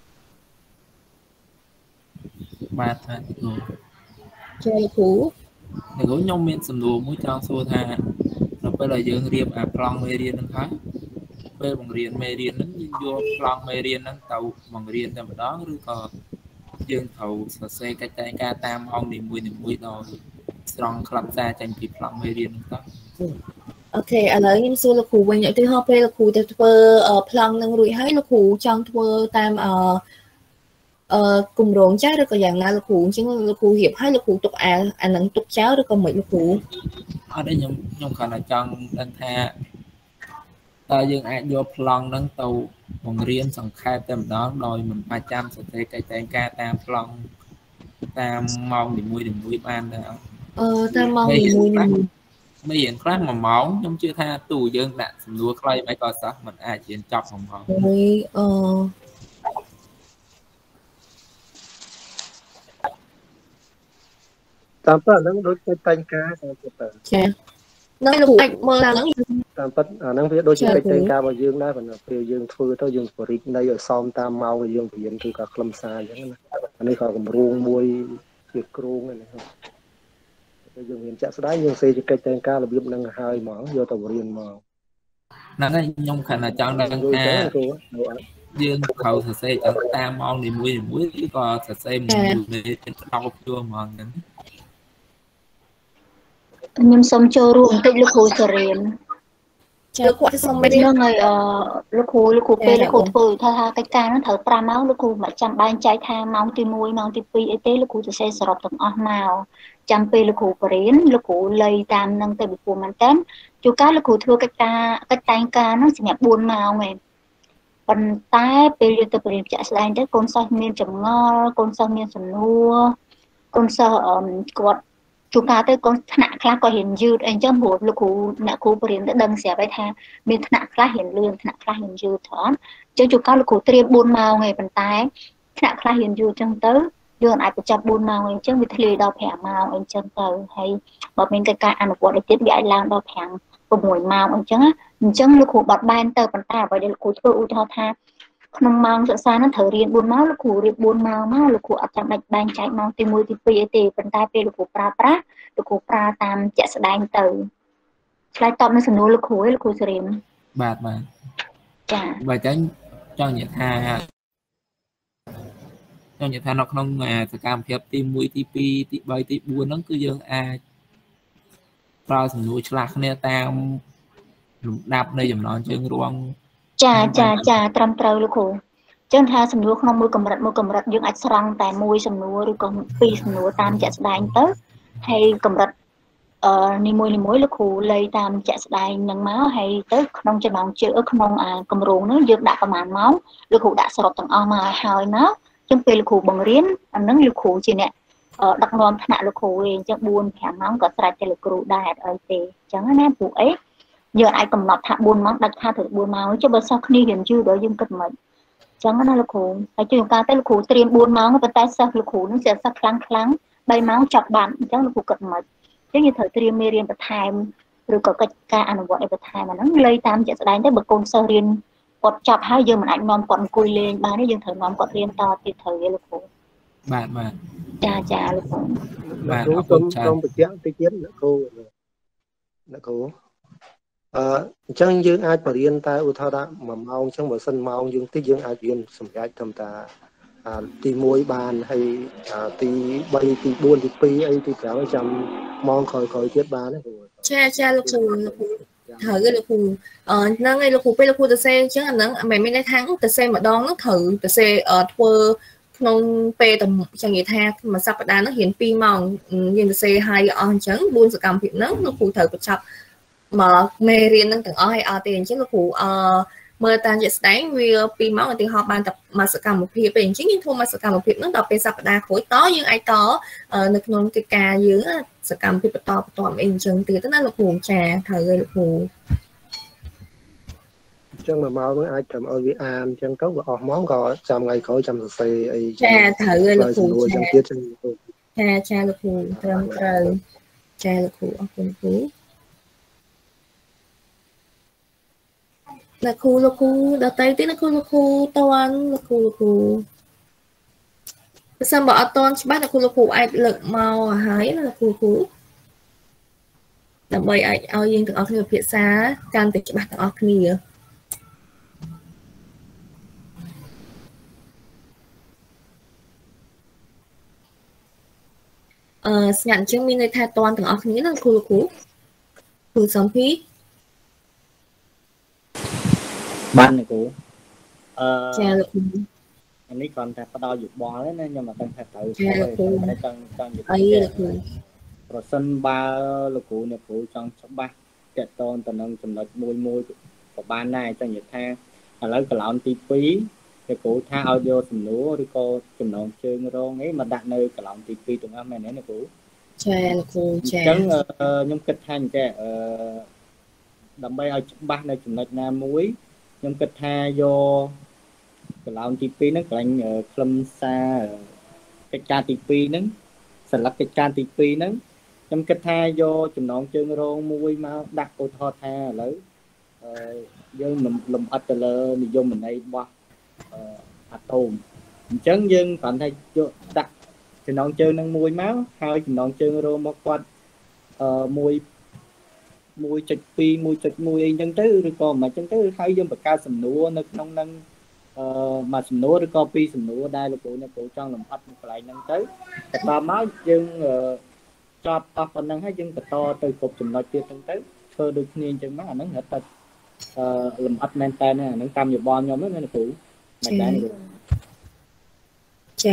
បាទថាគ្រូចាលោកគ្រូអ្នកគ្រូខ្ញុំមានសំណួរមួយចង់សួរថានៅពេលដែលយើងរៀបអាប្លង់មេរៀនហ្នឹងហើយពេលបង្រៀនមេរៀនហ្នឹងយើងយកប្លង់មេរៀនហ្នឹងទៅបង្រៀនតែម្ដងឬក៏យើងត្រូវសរសេរកិច្ចតែងការតាមម៉ោងនីមួយនីមួយដល់ស្រង់ខ្លឹមសារចេញពីប្លង់មេរៀនហ្នឹងទៅអូខេឥឡូវខ្ញុំសួរលោកគ្រូវិញឧទាហរណ៍ពេលលោកគ្រូទៅធ្វើប្លង់ហ្នឹងរួចហើយលោកគ្រូចង់ធ្វើតាមអអឺគម្រោងចាស់ឬក៏យ៉ាងណាលោកគ្រូអញ្ចឹងលោកគ្រូរៀបហើយលោកគ្រូទុកអាអានឹងទុកចោលឬក៏មិនលោកគ្រូអត់ទេខ្ញុំខ្ញុំគ្រាន់តែចង់ដឹងថាតើយើងអាចយកប្លង់ហ្នឹងទៅបង្រៀនសង្ខេបតែម្ដងដោយមិនបាច់ចាំសរសេរកិច្ចតែងការតាមប្លង់តាមម៉ោងនីមួយនីមួយបានដែរអឺតាមម៉ោងនីមួយនីមួយ mới hiện khác mà máu nhưng chưa tha tù dương đạn lúa clay mấy con sao mình ai chiến chọc không không Ôi, ờ tam phát nó đối với tay cá chà nó là ảnh mơ là nó tam phát nó biết đôi chà tay tay cũ cá bao dương đấy phần phía dương thưa tới dương của rít đây ở xóm tam mau dương của dương từ cả lâm xa vậy anh ấy còn ruộng muối việc ruộng này dương hiện trạng đấy dương xây cái tay cá là biết năng hai mỏ vô tàu riêng mà nó nói nhung khả là chọn đang ha dương khẩu thật xe chẳng ta mong đi muối muối chứ còn thật xe mình để đau chưa mà nhưng xong cho ruộng tích lúc hồi sờ riêng chớ quậy xong mấy nó ngày lúc hồi lúc hồi pe lúc hồi thôi tha tha cái ca nó thở pra máu lúc hồi mà chăm ban trái tha máu ti muối máu ti pi tế lúc hồi sẽ sọt từng óc màu chăm pe lúc hồi bền lúc hồi lây tam năng tới bị phù man tém chú cá lúc hồi thưa cái ca cái tay ca nó sẽ nhập buồn màu này còn tay pe lúc tới bền chạy lại tới con sao miên chấm ngò con sao miên sườn nua con sao quạt chúng ta tới con thằng khác có hiện dư anh cho một lúc cụ nãy cụ bền đã đâm xẻ với tha bên thằng khác hiện lương thằng khác hiện dư thở cho chúng ta lúc cụ tiêm buôn màu ngày bàn tay thằng khác hiện dư chân tới đưa ai phải chập buôn màu anh chân bị thề đau phèn màu anh chân tới hay bảo mình cái cái ăn của để tiếp giải lao đau phèn của mùi màu anh chân á chân lúc cụ bật ban tới bàn tay vậy để cụ thưa u thao tha không mang sợ xa nó thở riêng buôn máu lúc cụ riêng buôn máu máu lúc cụ ở trong bạch ban chạy máu tim mùi tim pi tê bàn tay pe lúc cụ pra pra lúc cụ pra tam chạy sẽ đánh từ lại tóm nó sừng nô lúc cụ ấy lúc cụ riêng bạc mà dạ và tránh cho nhiệt tha cho nhiệt tha nó không mà sự cam phép tim mũi tim pi tim bay tim buôn nó cứ dương a pro sừng nô chạc nè tam đạp đây dùm nó chương ruộng chà chà chà trầm trâu lúc cụ chân tha sầm nua không môi cầm rạch môi cầm rạch dương ạch srong tại môi sầm nua rồi còn pi sầm nua tam chạy đánh tới hay cầm rạch ni môi ni môi lúc cụ lấy tam chạy đánh nâng máu hay tới không cho bạn chữa không à cầm ruộng nó dương đã cầm màn máu lúc cụ đã sọt tầng o mà hỏi máu chân pi lúc cụ bằng riến anh nâng lúc cụ chỉ nè đặc nôm thằng lúc cụ chân buồn thèm máu có sạch cho lúc cụ đại ở tề chẳng nè phụ ấy giờ ai cầm nọt thả buồn máu đặt tha thử buồn máu cho bớt sau khi hiện chưa đỡ dương cật mệnh chẳng nó là khổ phải chúng ta tới khổ tiêm buồn máu và tay sau là khổ nó sẽ sắc kháng kháng bay máu chọc bạn chẳng là khổ cật mệnh giống như thời tiêm mê riêng bật thai rồi có cái ca ăn gọi bật thai mà nó lây tam chạy đánh tới bậc con sơ riêng quật chọc hai giờ mà anh ngon quật cùi lên ba nó dương thời ngon quật riêng to thì thời là khổ bạn mà cha cha là khổ bạn không không được tiếng tiếng tiếng nữa cô là cô chẳng dương ai mà riêng ta u thao đã mà mau chẳng bởi sân mau dương tích dương ai riêng sầm gái thầm ta tì môi bàn hay tì bay tì buôn tì pi ấy tì kéo chăm mong khỏi khỏi tiết bán đấy cha cha là phù thử cái là phù nó ngay là phù pe là phù tự xe chứ anh nó mày mớiได้thắng tự xe mà đón nó thử tự xe ở thua nông pe tầm chẳng gì tha mà sắp đá nó hiện pi mong nhưng tự xe hay on chấn buôn sự cầm việc nó nó phù thử của chập mà mê riêng năng từng ở hay ở tiền chứ là phụ mơ tan chết đánh vì pi máu thì họ ban tập mà sự cầm một việc bên chính những thua mà sự cầm một việc nó đọc về sắp đa khối to nhưng ai to được nôn cái ca dưới sự cầm việc to to mình chừng từ tới nó là phụ trà thời gây là phụ chẳng mà mau với ai cầm ở Việt Nam chẳng có và món gọi trăm ngày khỏi trăm xe ấy trà thời gây là phụ trà trà là phụ trà là phụ ở cùng phụ là khu là khu đã tay tí là khu là khu toàn là khu là khu sao bỏ toàn chỉ bắt là khu là khu ai lực màu hái là khu khu là bởi ai ao yên từ ở phía phía xa can từ chỉ bắt ở kia ờ nhận chứng minh này thay toàn từ ở kia là khu là khu khu sống phí ban này cũ anh ấy còn thật đo dục bò đấy nhưng mà cần thật tự trong trong rồi sân ba lục cụ này cụ trong số ba chạy tôn tận ông chùm lệch môi môi của ban này cho nhiệt tha là lấy cái lọn tí phí cái cụ tha audio sầm lúa đi cô chùm lọn chơi rong ấy mà đặt nơi cái lọn tí phí tụi em này này cũ ចាលោកគ្រូចាអញ្ចឹងខ្ញុំគិតថាអញ្ចឹងអឺដើម្បីឲ្យច្បាស់នៅចំណុចណាមួយខ្ញុំគិតថាយកកន្លងទីពីរហ្នឹងកន្លែងខ្លឹមសារកិច្ចការទីពីរហ្នឹងសន្លឹកកិច្ចការទីពីរហ្នឹងខ្ញុំគិតថាយកចំណងជើងរងមួយមកដាក់ឧទាហរណ៍ថាឥឡូវអឺយើងលំអិតទៅលើនិយមន័យរបស់អាតូមអញ្ចឹងយើងគ្រាន់តែយកដាក់ចំណងជើងហ្នឹងមួយមកហើយចំណងជើងរងមកគាត់អឺមួយ មួយចុចពីរ មួយចុចមួយអីចឹងទៅឬក៏មិនចឹងទៅហើយយើងបង្កើតសំណួរនៅក្នុងនឹងអឺមួយសំណួរឬក៏ពីរសំណួរដែលលោកគ្រូអ្នកគ្រូចង់លំអិតនៅកន្លែងហ្នឹងទៅដល់មកយើងចប់អស់ប៉ុណ្ណឹងហើយយើងបន្តទៅគ្រប់ចំណុចទៀតហ្នឹងទៅធ្វើដូចគ្នាអញ្ចឹងមកអាហ្នឹងរត់តែអឺលំអិតមែនតើអាហ្នឹងតាមយោបល់ខ្ញុំហ្នឹងណាលោកគ្រូមិនដែរចា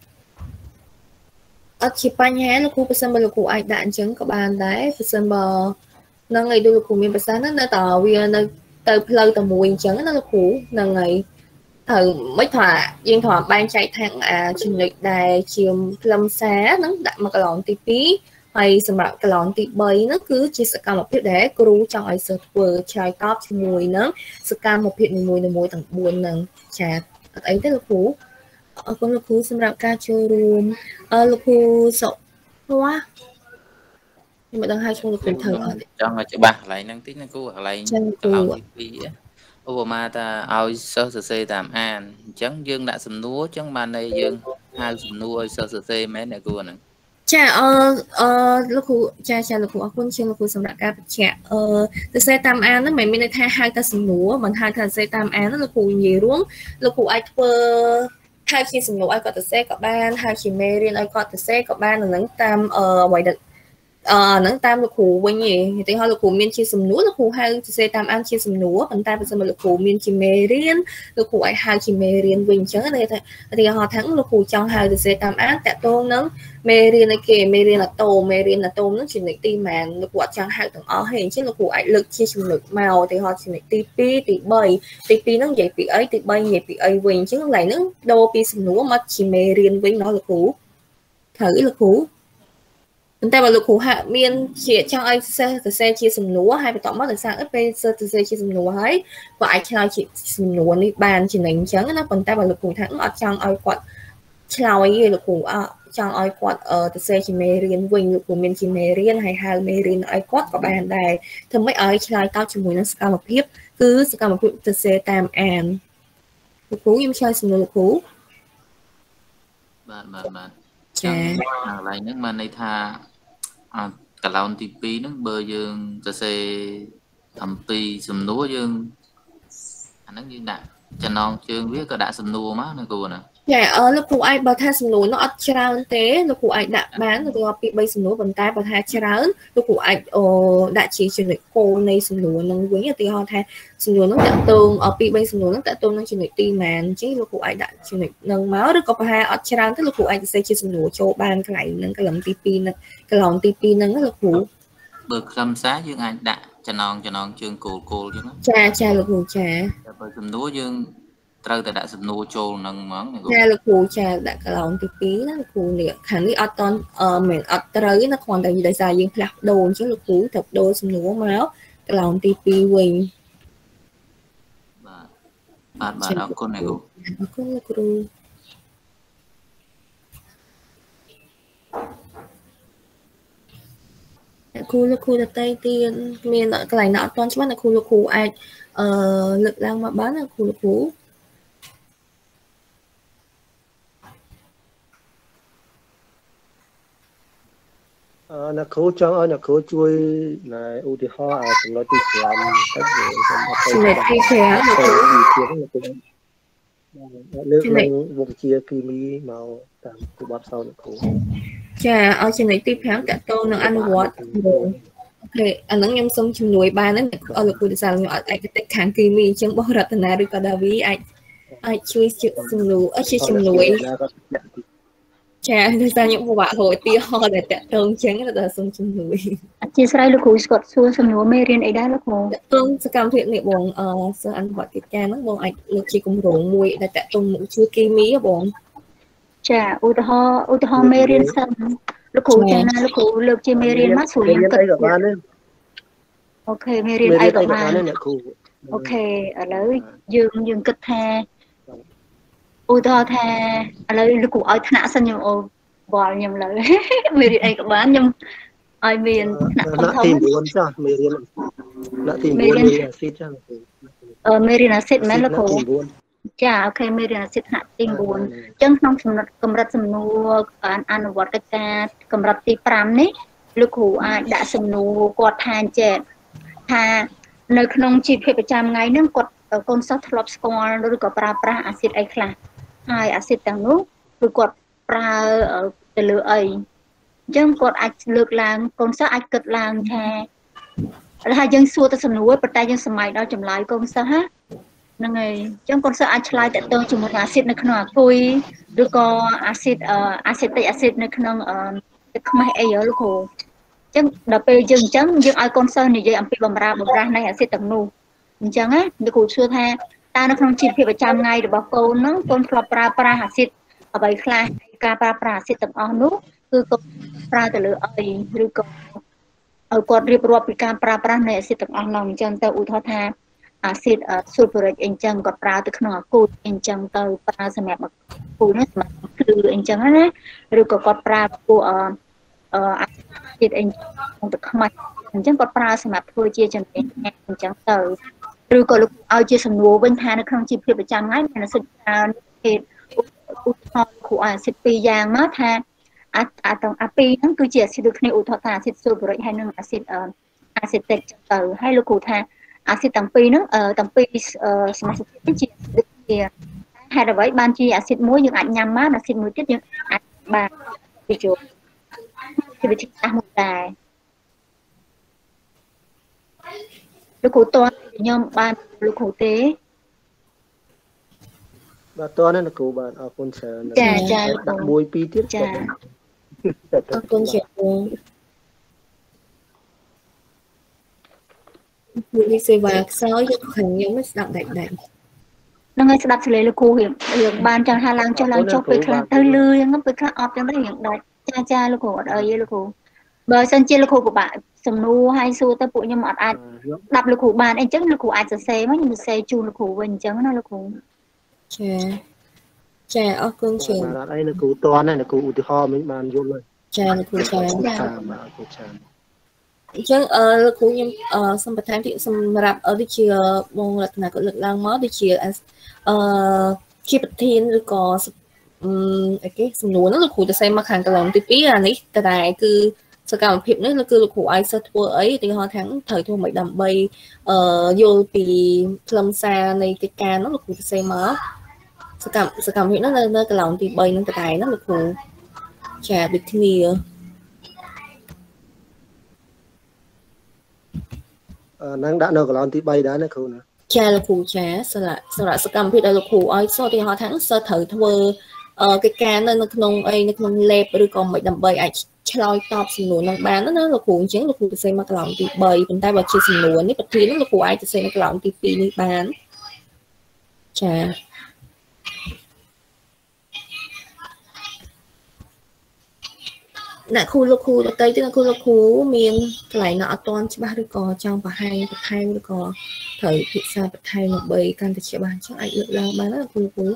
អត់ជាបញ្ហាលោកគ្រូបើសិនបើលោកគ្រូអាចដាក់អញ្ចឹងក៏បានដែរបើសិនបើនឹងឲ្យលោកគ្រូមានប្រសាសន៍ហ្នឹងនៅតើវានៅទៅផ្លូវតែមួយអញ្ចឹងណាលោកគ្រូហ្នឹងហើយត្រូវមិនថាយើងត្រូវបែងចែកខាងអាចំណុចដែលជាខ្លឹមសារហ្នឹងដាក់មកកន្លងទីពីរហើយសម្រាប់កន្លងទីបីហ្នឹងគឺជាសកម្មភាពដែលគ្រូចង់ឲ្យសិស្សធ្វើឆ្លើយតបជាមួយនឹងសកម្មភាពនីមួយៗទាំងបួនហ្នឹងចាអត់អីទេលោកគ្រូអរគុណលោកគ្រូសម្រាប់ការចូលរួមអឺលោកគ្រូសុវ៉ាខ្ញុំមិនដឹងហើយឈ្មោះលោកគ្រូធ្វើអត់ចង់ឲ្យច្បាស់កន្លែងហ្នឹងតិចណាគ្រូកន្លែងកន្លងទីពីរឧបមាថាឲ្យសិស្សសរសេរតាមអានអញ្ចឹងយើងដាក់សំណួរអញ្ចឹងបានន័យយើងហៅសំណួរឲ្យសិស្សសរសេរមែនអ្នកគ្រូហ្នឹងចាអឺអឺលោកគ្រូចាចាលោកគ្រូអរគុណជាងលោកគ្រូសម្រាប់ការបញ្ជាក់អឺសរសេរតាមអានហ្នឹងមិនមានន័យថាហៅតែសំណួរមិនហៅថាសរសេរតាមអានហ្នឹងលោកគ្រូនិយាយរួមលោកគ្រូអាចធ្វើហៅជាសំណួរឲ្យគាត់សរសេរក៏បានហៅជាមេរៀនឲ្យគាត់សរសេរក៏បាននឹងតាមអឺអ្វីដែលអឺហ្នឹងតាមលោកគ្រូវិញឯងឧទាហរណ៍លោកគ្រូមានជាសំណួរលោកគ្រូហៅសរសេរតាមអានជាសំណួរប៉ុន្តែបើសិនបើលោកគ្រូមានជាមេរៀនលោកគ្រូអាចហៅជាមេរៀនវិញអញ្ចឹងន័យថាឧទាហរណ៍ថាលោកគ្រូចង់ហៅសរសេរតាមអានតាក់ទងនឹងមេរៀនឯគេមេរៀនអាតូមមេរៀនអាតូមហ្នឹងចំណុចទីម៉ានលោកគ្រូអត់ចង់ហៅទាំងអស់ទេអញ្ចឹងលោកគ្រូអាចលើកជាចំណុចមកឧទាហរណ៍ចំណុចទីពីរទីបីទីពីរហ្នឹងនិយាយពីអីទីបីនិយាយពីអីវិញអញ្ចឹងកន្លែងហ្នឹងដូរពីសំណួរមកជាមេរៀនវិញដល់លោកគ្រូត្រូវលោកគ្រូប៉ុន្តែបើលោកគ្រូហាក់មានជាចង់ឲ្យសិស្សសរសេរជាសំណួរហើយបន្តមកដល់សារអត់ពេលសិស្សសរសេរជាសំណួរហើយគាត់អាចឆ្លើយជាសំណួរនេះបានចំណេញអញ្ចឹងណាប៉ុន្តែបើលោកគ្រូថាអត់ចង់ឲ្យគាត់ឆ្លើយទេលោកគ្រូអត់ចង់ឲ្យគាត់សរសេរជាមេរៀនវិញលោកគ្រូមានជាមេរៀនហើយហៅមេរៀនឲ្យគាត់ក៏បានដែរធ្វើម៉េចឲ្យឆ្លើយតបជាមួយនឹងសកម្មភាពគឺសកម្មភាពសរសេរតាមអានលោកគ្រូខ្ញុំឆ្លើយសំណួរលោកគ្រូបាទបាទបាទចា៎កន្លែងហ្នឹងបានន័យថាកន្លងទីពីរហ្នឹងបើយើងសរសេរអំពីសំណួរយើងអាហ្នឹងយើងដាក់ចំណងជើងវាក៏ដាក់សំណួរមកណាគ្រូណាចាអឺលោកគ្រូអាចបើថាសំណួរនោះអត់ច្រើនទេលោកគ្រូអាចដាក់បានទៅពីបីសំណួរប៉ុន្តែបើថាច្រើនលោកគ្រូអាចអូដាក់ជាចំណុចគោលនៃសំណួរនឹងវិញឧទាហរណ៍ថាសំណួរនោះតាក់ទងពីបីសំណួរនោះតាក់ទងនឹងចំណុចទីម៉ានអញ្ចឹងលោកគ្រូអាចដាក់ចំណុចនឹងមកឬក៏ប្រហែលអត់ច្រើនទេលោកគ្រូអាចសរសេរជាសំណួរចូលបានកន្លែងហ្នឹងកន្លងទីពីរហ្នឹងកន្លងទីពីរហ្នឹងលោកគ្រូបើខ្លឹមសារយើងអាចដាក់ចំណងចំណងជើងគោលគោលអញ្ចឹងចាចាលោកគ្រូចាតែបើសំណួរយើងត្រូវតែដាក់សំណួរចូលនឹងហ្មងចាលោកគ្រូចាដាក់កន្លងទីពីរណាលោកគ្រូនេះខាងនេះអត់តអឺមិនអត់ត្រូវណាគ្រាន់តែដោយសារយើងផ្លាស់ប្ដូរអញ្ចឹងលោកគ្រូត្រូវដូរសំណួរមកកន្លងទីពីរវិញបាទបាទបាទអរគុណអ្នកគ្រូអរគុណលោកគ្រូអ្នកគ្រូលោកគ្រូតន្ត្រីទៀតមានកន្លែងណាអត់ទាន់ច្បាស់អ្នកគ្រូលោកគ្រូអាចអឺលើកឡើងមកបានអ្នកគ្រូលោកគ្រូអឺអ្នកគ្រូចង់ឲ្យអ្នកគ្រូជួយណែឧទាហរណ៍ចំណុចទីប្រាំទៅចំណុចទីប្រាំលោកគ្រូលើកឡើងមុខវិជ្ជាគីមីមកតាមគូបបសោអ្នកគ្រូចាឲ្យចំណុចទីប្រាំតកតងនឹងអនុវត្តអូខេអាហ្នឹងខ្ញុំសូមជំនួយបានណាអ្នកគ្រូឲ្យលោកគ្រូសាស្ត្រខ្ញុំអត់ឯកទេសខាងគីមីអញ្ចឹងបោះរតនាឬក៏ដាវីអាចអាចជួយជាសំណួរអជាជំនួយចាដោយសារខ្ញុំពិបាករកឧទាហរណ៍ដែលតកតងអញ្ចឹងដល់សូមជំនួយអធិស្ឋានលោកគ្រូស្គាល់សួរសំណួរមេរៀនអីដែរលោកគ្រូតកតងសកម្មភាពនេះបងអឺសិស្សអនុវត្តកិច្ចការហ្នឹងបងអាចលើកជាគម្រោងមួយដែលតកតងមុខជួយគីមីបងចាឧទាហរណ៍ឧទាហរណ៍មេរៀនសិនលោកគ្រូចាណាលោកគ្រូលើកជាមេរៀនមកស្រួលខ្ញុំគិតអូខេមេរៀនអីក៏បានអ្នកគ្រូអូខេឥឡូវយើងយើងគិតថាឧទាហរណ៍ថាឥឡូវលោកគ្រូឲ្យថ្នាក់សិនខ្ញុំអូបល់ខ្ញុំលើមេរៀនអីក៏បានខ្ញុំឲ្យមានថ្នាក់ធំធំទី bốn ចាស់មេរៀនថ្នាក់ទីbốnមេរៀនអាស៊ីតចាស់អឺមេរៀនអាស៊ីតមែនលោកគ្រូចាអូខេមេរៀនអាស៊ីតថ្នាក់ទីbốnអញ្ចឹងក្នុងកម្រិតកម្រិតសំណួរបានអនុវត្តកិច្ចការកម្រិតទី5នេះលោកគ្រូអាចដាក់សំណួរគាត់ថាចេះថានៅក្នុងជីវភាពប្រចាំថ្ងៃហ្នឹងគាត់កូនសិស្សធ្លាប់ស្គាល់ឬក៏ប្រើប្រាស់អាស៊ីតអីខ្លះហើយអាស៊ីតទាំងនោះគឺគាត់ប្រើទៅលើអីអញ្ចឹងគាត់អាចលើកឡើងកូនសិស្សអាចគិតឡើងថាថាយើងសួរទៅសំណួរប៉ុន្តែយើងសម័យដល់ចម្លើយកូនសិស្សហ្នឹងហើយអញ្ចឹងកូនសិស្សអាចឆ្លើយតទៅជាមួយអាស៊ីតនៅក្នុងអាគុយឬក៏អាស៊ីតអាស៊ីតិកអាស៊ីតនៅក្នុងទឹកខ្មេះអីលោកគ្រូអញ្ចឹងដល់ពេលយើងអញ្ចឹងយើងឲ្យកូនសិស្សនិយាយអំពីបម្រើបម្រាស់នៃអាស៊ីតទាំងនោះអញ្ចឹងណាលោកគ្រូសួរថាតើនៅក្នុងជីវភាពប្រចាំថ្ងៃរបស់កូនហ្នឹងកូនធ្លាប់ប្រើប្រាស់អាស៊ីតអ្វីខ្លះការប្រើប្រាស់អាស៊ីតទាំងអស់នោះគឺកូនប្រើទៅលើអីឬក៏ឲ្យគាត់រៀបរាប់ពីការប្រើប្រាស់នៃអាស៊ីតទាំងអស់នោះអញ្ចឹងទៅឧទាហរណ៍ថាអាស៊ីតស៊ូលហ្វូរិកអីចឹងគាត់ប្រើទៅក្នុងអាគូអីចឹងទៅប្រើសម្រាប់អាគូនេះសម្រាប់ភ្លឺអីចឹងណាឬក៏គាត់ប្រើពួកអឺអាស៊ីតអីក្នុងទឹកខ្មាច់អញ្ចឹងគាត់ប្រើសម្រាប់ធ្វើជាចំណេញអញ្ចឹងទៅឬក៏លោកឲ្យជាសំណួរវិញថានៅក្នុងជីវភាពប្រចាំថ្ងៃមានអាស៊ីតច្រើនគេឧទាហរណ៍គ្រូអាស៊ីតពីរយ៉ាងមកថាអាអាទាំងអាពីរហ្នឹងគឺជាអាស៊ីតដូចគ្នាឧទាហរណ៍ថាអាស៊ីតស៊ូលហ្វូរិកហើយនិងអាស៊ីតអាស៊ីតិកចឹងទៅហើយលោកគ្រូថាអាស៊ីតទាំងពីរហ្នឹងទាំងពីរសមាសជាតិជាដូចគ្នាហេតុអ្វីបានជាអាស៊ីតមួយយើងអាចញ៉ាំបានអាស៊ីតមួយទៀតយើងអាចបានពីចូលជាវិធីសាស្ត្រមួយដែរលោកគ្រូតើខ្ញុំបានលោកគ្រូទេបាទតើណាលោកគ្រូបាទអរគុណច្រើនចាចាដាក់មួយពីរទៀតចាអរគុណច្រើនវិសេវាខ្សោយយកខាងខ្ញុំស្ដាប់ដាច់ដាច់ហ្នឹងហើយស្ដាប់ឆ្លេលោកគ្រូរឿងរឿងបានចង់ថាឡើងចុះឡើងចុះពេលខ្លះទៅលឺហ្នឹងពេលខ្លះអត់ចឹងទៅរឿងដាច់ចាចាលោកគ្រូអត់អីទេលោកគ្រូបើសិនជាលោកគ្រូពិបាកសំណួរឲ្យសួរទៅពួកខ្ញុំអត់អាចស្ដាប់លោកគ្រូបានអីចឹងលោកគ្រូអាចសរសេរមកខ្ញុំសរសេរជូនលោកគ្រូវិញអញ្ចឹងណាលោកគ្រូចាចាអរគុណច្រើនអត់អីលោកគ្រូតន់ណាលោកគ្រូឧទាហរណ៍មិញបានយល់ហើយចាលោកគ្រូច្រើនចាបាទអរគុណច្រើនអញ្ចឹងអឺលោកគ្រូខ្ញុំអឺសូមបន្ថែមទៀតសម្រាប់ដូចជាបងរតនាក៏លើកឡើងមកដូចជាអឺជាប្រធានឬក៏អឺអីគេសំណួរហ្នឹងលោកគ្រូទៅសេមកខាងកន្លងទីពីរអានេះតែគឺសកម្មភាពនេះគឺលោកគ្រូឲ្យសិស្សធ្វើអីឧទាហរណ៍ថាត្រូវធ្វើមិនដើម្បីអឺយល់ពីខ្លឹមសារនៃកិច្ចការហ្នឹងលោកគ្រូទៅសេមកសកម្មសកម្មភាពហ្នឹងនៅនៅកន្លងទី3ហ្នឹងតែហ្នឹងលោកគ្រូចាដូចគ្នាហ្នឹងដាក់នៅកន្លងទី3ដែរណាគ្រូណាចាលោកគ្រូចាសម្រាប់សម្រាប់សកម្មភាពដែលលោកគ្រូឲ្យសិស្សឧទាហរណ៍ថាសិស្សត្រូវធ្វើកិច្ចការនៅនៅក្នុងអីនៅក្នុង lab ឬក៏មិនដើម្បីអាចឆ្លើយតបសំណួរនឹងបានណាលោកគ្រូអញ្ចឹងលោកគ្រូទៅសេមកកន្លងទី3ប៉ុន្តែបើជាសំណួរនេះប្រធានលោកគ្រូអាចទៅសេមកកន្លងទី2នេះបានចាអ្នកគ្រូលោកគ្រូដទៃទៀតអ្នកគ្រូលោកគ្រូមានកន្លែងណាអត់ទាន់ច្បាស់ឬក៏ចង់បង្ហាញបន្ថែមឬក៏ត្រូវពិសាបន្ថែមដើម្បីកាន់តែច្បាស់អញ្ចឹងអាចលើកឡើងបានណាគ្រូលោកគ្រូ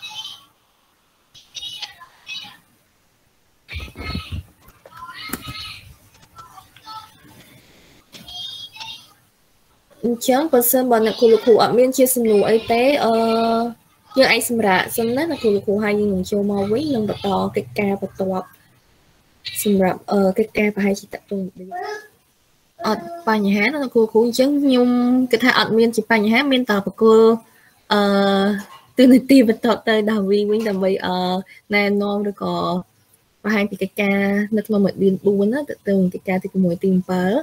អញ្ចឹងបើសិនបើអ្នកគ្រូលោកគ្រូអត់មានជាសំណួរអីទេអឺយើងអាចសម្រាប់សិនណាអ្នកគ្រូលោកគ្រូហើយយើងនឹងចូលមកវិញនឹងបន្តកិច្ចការបន្ទាប់សម្រាប់អឺកិច្ចការប្រហែលជាតទៅអត់បញ្ហាណាគ្រូគ្រូអញ្ចឹងខ្ញុំគិតថាអត់មានជាបញ្ហាមានតែបកគលអឺទូនីតិបន្តទៅដល់វីវិញដើម្បីអឺណែនាំឬក៏បង្ហាញពីកិច្ចការនៅក្នុងមួយឌៀន4ណាទៅទៅកិច្ចការទី6ទី7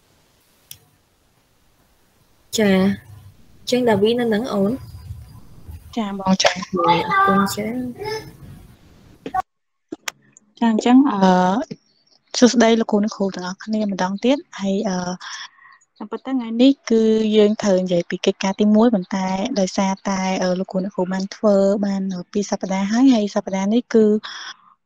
ចាអញ្ចឹងដាវីនៅនឹងអូនចាបងចាអរគុណចាចាអញ្ចឹងអឺសួស្តីលោកគ្រូនិងគ្រូទាំងអស់គ្នាម្ដងទៀតហើយអឺតាមពិតទៅថ្ងៃនេះគឺយើងត្រូវនិយាយពីកិច្ចការទី1ប៉ុន្តែដោយសារតែលោកគ្រូនិងគ្រូបានធ្វើបានពីសប្តាហ៍ហើយហើយសប្តាហ៍នេះគឺ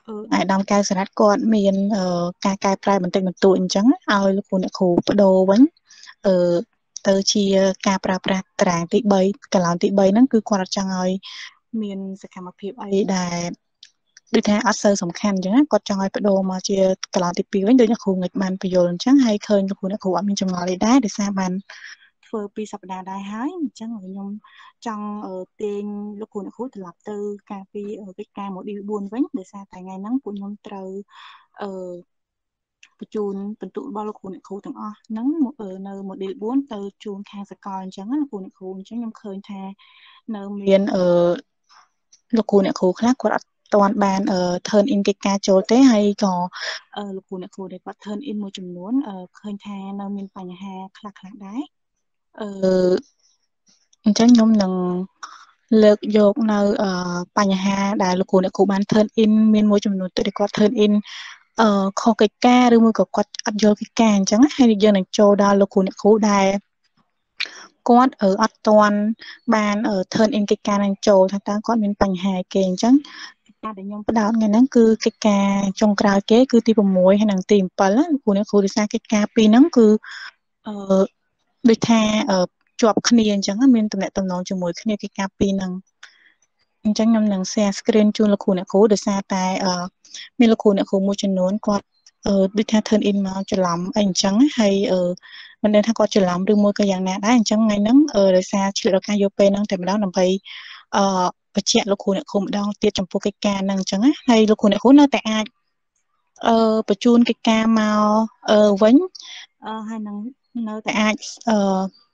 អាយដាមកៅសរ៉ាត់គាត់មានការកែប្រែបន្តិចបន្តួចអញ្ចឹងឲ្យលោកគ្រូអ្នកគ្រូបដូរវិញអឺទៅជាការប្រើប្រាស់តារាងទីបីកន្លងទីបីហ្នឹងគឺគាត់អត់ចង់ឲ្យមានសកម្មភាពអីដែលដូចថាអត់សូវសំខាន់អញ្ចឹងគាត់ចង់ឲ្យបដូរមកជាកន្លងទីពីរវិញដូចអ្នកគ្រូងិចបានបញ្យល់អញ្ចឹងហើយឃើញលោកគ្រូអ្នកគ្រូអត់មានចម្ងល់អីដែរដោយសារបានធ្វើពីរសប្តាហ៍ដែរហើយអញ្ចឹងខ្ញុំចង់ទាញលោកគ្រូអ្នកគ្រូត្រឡប់ទៅការពីកិច្ចការ module បួនវិញដោយសារតែថ្ងៃហ្នឹងពួកខ្ញុំត្រូវអឺបញ្ជូនបន្ទុករបស់លោកគ្រូអ្នកគ្រូទាំងអស់ហ្នឹងនៅ module បួនទៅជូនខាងសកលអញ្ចឹងណាលោកគ្រូអ្នកគ្រូអញ្ចឹងខ្ញុំឃើញថានៅមានអឺលោកគ្រូអ្នកគ្រូខ្លះគាត់អត់ទាន់បាន turn in កិច្ចការចូលទេហើយក៏លោកគ្រូអ្នកគ្រូដែលគាត់ turn in មួយចំនួនឃើញថានៅមានបញ្ហាខ្លះខ្លះដែរអឺអញ្ចឹងខ្ញុំនឹងលើកយកនៅបញ្ហាដែលលោកគ្រូអ្នកគ្រូបាន turn in មានមួយចំនួនទៅដែលគាត់ turn in អឺខុសកិច្ចការឬមួយក៏គាត់អត់យល់កិច្ចការអញ្ចឹងហើយយើងនឹងចូលដល់លោកគ្រូអ្នកគ្រូដែលគាត់អត់ទាន់បាន turn in កិច្ចការនឹងចូលថាតើគាត់មានបញ្ហាគេអញ្ចឹងកិច្ចការដែលខ្ញុំផ្ដោតថ្ងៃហ្នឹងគឺកិច្ចការចុងក្រោយគេគឺទី6ហើយនិងទី7លោកគ្រូអ្នកគ្រូរិសាកិច្ចការពីរហ្នឹងគឺអឺដូចថាជាប់គ្នាអញ្ចឹងមានតំណែងតំណងជាមួយគ្នាកិច្ចការពីរហ្នឹងអញ្ចឹងខ្ញុំនឹង share screen ជូនលោកគ្រូអ្នកគ្រូដោយសារតែមានលោកគ្រូអ្នកគ្រូមួយចំនួនគាត់អឺដូចថា turn in មកច្រឡំអីអញ្ចឹងហើយអឺមិនដឹងថាគាត់ច្រឡំឬមួយក៏យ៉ាងណាដែរអញ្ចឹងថ្ងៃហ្នឹងដោយសារឆ្លៀតឱកាសយកពេលហ្នឹងតែម្ដងដើម្បីអឺបញ្ជាក់លោកគ្រូអ្នកគ្រូម្ដងទៀតចំពោះកិច្ចការហ្នឹងអញ្ចឹងហើយលោកគ្រូអ្នកគ្រូនៅតែអាចអឺបញ្ជូនកិច្ចការមកអឺវិញអឺហើយនឹងនៅតែអាចអឺ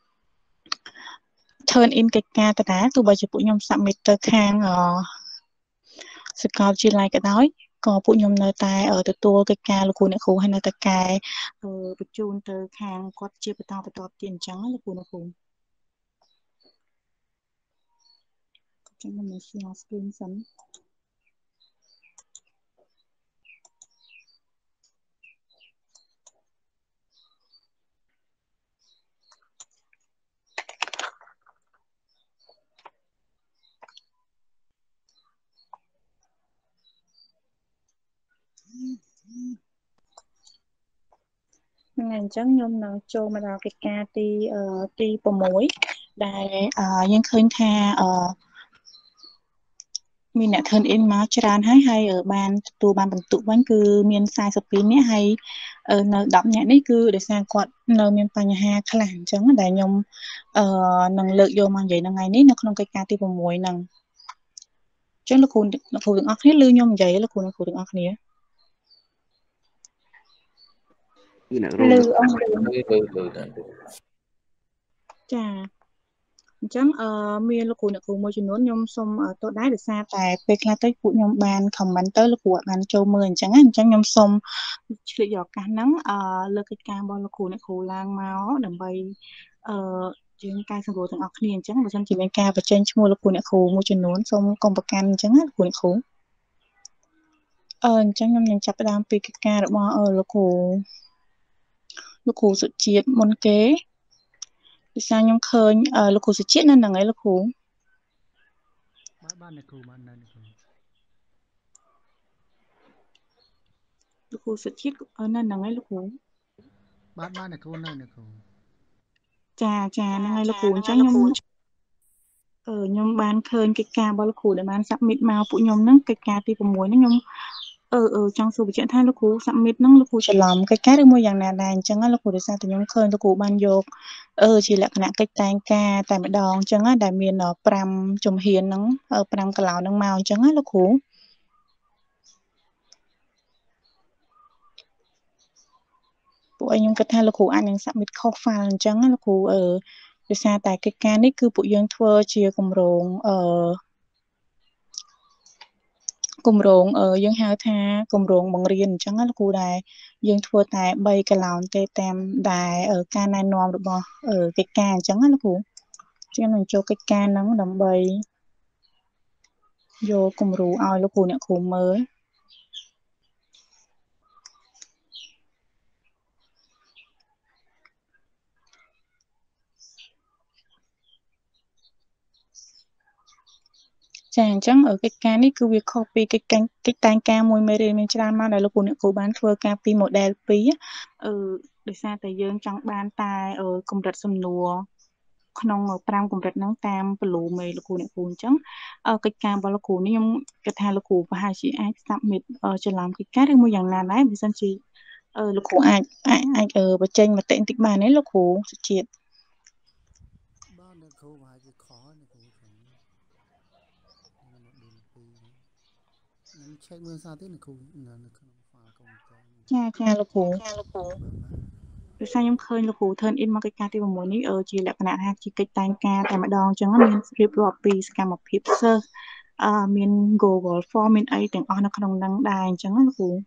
turn in កិច្ចការដដែលទោះបីជាពួកខ្ញុំ submit ទៅខាងសាកលវិទ្យាល័យក៏ដោយក៏ពួកខ្ញុំនៅតែទទួលកិច្ចការលោកគ្រូអ្នកគ្រូហើយនៅតែកែបញ្ជូនទៅខាងគាត់ជាបន្តបន្តទៀតអញ្ចឹងលោកគ្រូអ្នកគ្រូខ្ញុំនឹង share screen សិនថ្ងៃអញ្ចឹងខ្ញុំនឹងចូលមកដល់កិច្ចការទីទី6ដែលយើងឃើញថាអឺមានអ្នក turn in មកច្រើនហើយហើយបានទទួលបានបន្ទុកវិញគឺមាន42នាក់ហើយនៅ10នាក់នេះគឺដោយសារគាត់នៅមានបញ្ហាខ្លះអញ្ចឹងដែលខ្ញុំអឺនឹងលើកយកមកនិយាយនៅថ្ងៃនេះនៅក្នុងកិច្ចការទី6ហ្នឹងអញ្ចឹងលោកគ្រូលោកគ្រូទាំងអស់គ្នាឮខ្ញុំនិយាយលោកគ្រូលោកគ្រូទាំងអស់គ្នាគឺអ្នករងលើអឺចាអញ្ចឹងអឺមានលោកគ្រូអ្នកគ្រូមួយចំនួនខ្ញុំសូមទោសដែរដោយសារតែពេលខ្លះទៅពួកខ្ញុំបាន comment ទៅលោកគ្រូអត់បានចូលមើលអញ្ចឹងអញ្ចឹងខ្ញុំសូមឆ្លៀតយកឱកាសហ្នឹងអឺលើកកិច្ចការរបស់លោកគ្រូអ្នកគ្រូឡើងមកដើម្បីអឺយើងកែសម្រួលទាំងអស់គ្នាអញ្ចឹងបើមិនជាមានការបញ្ចេញឈ្មោះលោកគ្រូអ្នកគ្រូមួយចំនួនសូមកុំប្រកាន់អញ្ចឹងណាលោកគ្រូអ្នកគ្រូអឺអញ្ចឹងខ្ញុំនឹងចាប់ផ្ដើមពីកិច្ចការរបស់លោកគ្រូលោកគ្រូសុជាតិមុនគេដោយសារខ្ញុំឃើញលោកគ្រូសុជាតិនៅហ្នឹងឯងលោកគ្រូបាទបាទអ្នកគ្រូបាទនៅអ្នកគ្រូលោកគ្រូសុជាតិនៅហ្នឹងឯងលោកគ្រូបាទបាទអ្នកគ្រូនៅអ្នកគ្រូចាចាហ្នឹងហើយលោកគ្រូអញ្ចឹងខ្ញុំអឺខ្ញុំបានឃើញកិច្ចការរបស់លោកគ្រូដែលបាន submit មកពួកខ្ញុំហ្នឹងកិច្ចការទី6ហ្នឹងខ្ញុំអឺអឺចង់សួរបញ្ជាក់ថាលោកគ្រូ submit ហ្នឹងលោកគ្រូច្រឡំកិច្ចការឬមួយយ៉ាងណាដែរអញ្ចឹងលោកគ្រូដោយសារតែខ្ញុំឃើញលោកគ្រូបានយកអឺជាលក្ខណៈកិច្ចតែងការតែម្ដងអញ្ចឹងដែលមាន5ជំហានហ្នឹង5កន្លងហ្នឹងមកអញ្ចឹងណាលោកគ្រូពួកឯងខ្ញុំគិតថាលោកគ្រូអាចនឹង submit ខុស file អញ្ចឹងណាលោកគ្រូអឺដោយសារតែកិច្ចការនេះគឺពួកយើងធ្វើជាគម្រោងអឺគម្រោងយើងហៅថាគម្រោងបង្រៀនអញ្ចឹងណាលោកគ្រូដែរយើងធ្វើតែ3កន្លងទេតាមដែលការណែនាំរបស់កិច្ចការអញ្ចឹងណាលោកគ្រូខ្ញុំនឹងចូលកិច្ចការហ្នឹងដើម្បីយកគំរូឲ្យលោកគ្រូអ្នកគ្រូមើលចាអញ្ចឹងកិច្ចការនេះគឺវាខុសពីកិច្ចការកិច្ចតែងការមួយមេរៀនមានច្រើនមកដែលលោកគ្រូអ្នកគ្រូបានធ្វើការពី model ពីរអឺដោយសារតែយើងចង់បានតែកម្រិតសំណួរក្នុងប្រាំកម្រិតហ្នឹងតាមពលូមេលោកគ្រូអ្នកគ្រូអញ្ចឹងកិច្ចការរបស់លោកគ្រូនេះខ្ញុំគិតថាលោកគ្រូប្រហែលជាអាច submit ច្រឡំកិច្ចការឬមួយយ៉ាងណាដែរបើមិនជាលោកគ្រូអាចអាចអាចបញ្ចេញមតិបន្តិចបានទេលោកគ្រូសុជាតិបាទអ្នកគ្រូប្រហែលជាខអ្នកគ្រូចឹងខ្ញុំឆែកមើលសារទៀតអ្នកគ្រូនៅក្នុង file កុំព្យូទ័រចាចាលោកគ្រូចាលោកគ្រូដោយសារខ្ញុំឃើញលោកគ្រូ turn in មកកិច្ចការទី6នេះជាលក្ខណៈថាជាកិច្ចតែងការតែម្ដងអញ្ចឹងមានរៀបរាប់ពីសកម្មភាព search អឺមាន Google Form មានអីទាំងអស់នៅក្នុងហ្នឹងដែរអញ្ចឹងណាលោកគ្រូ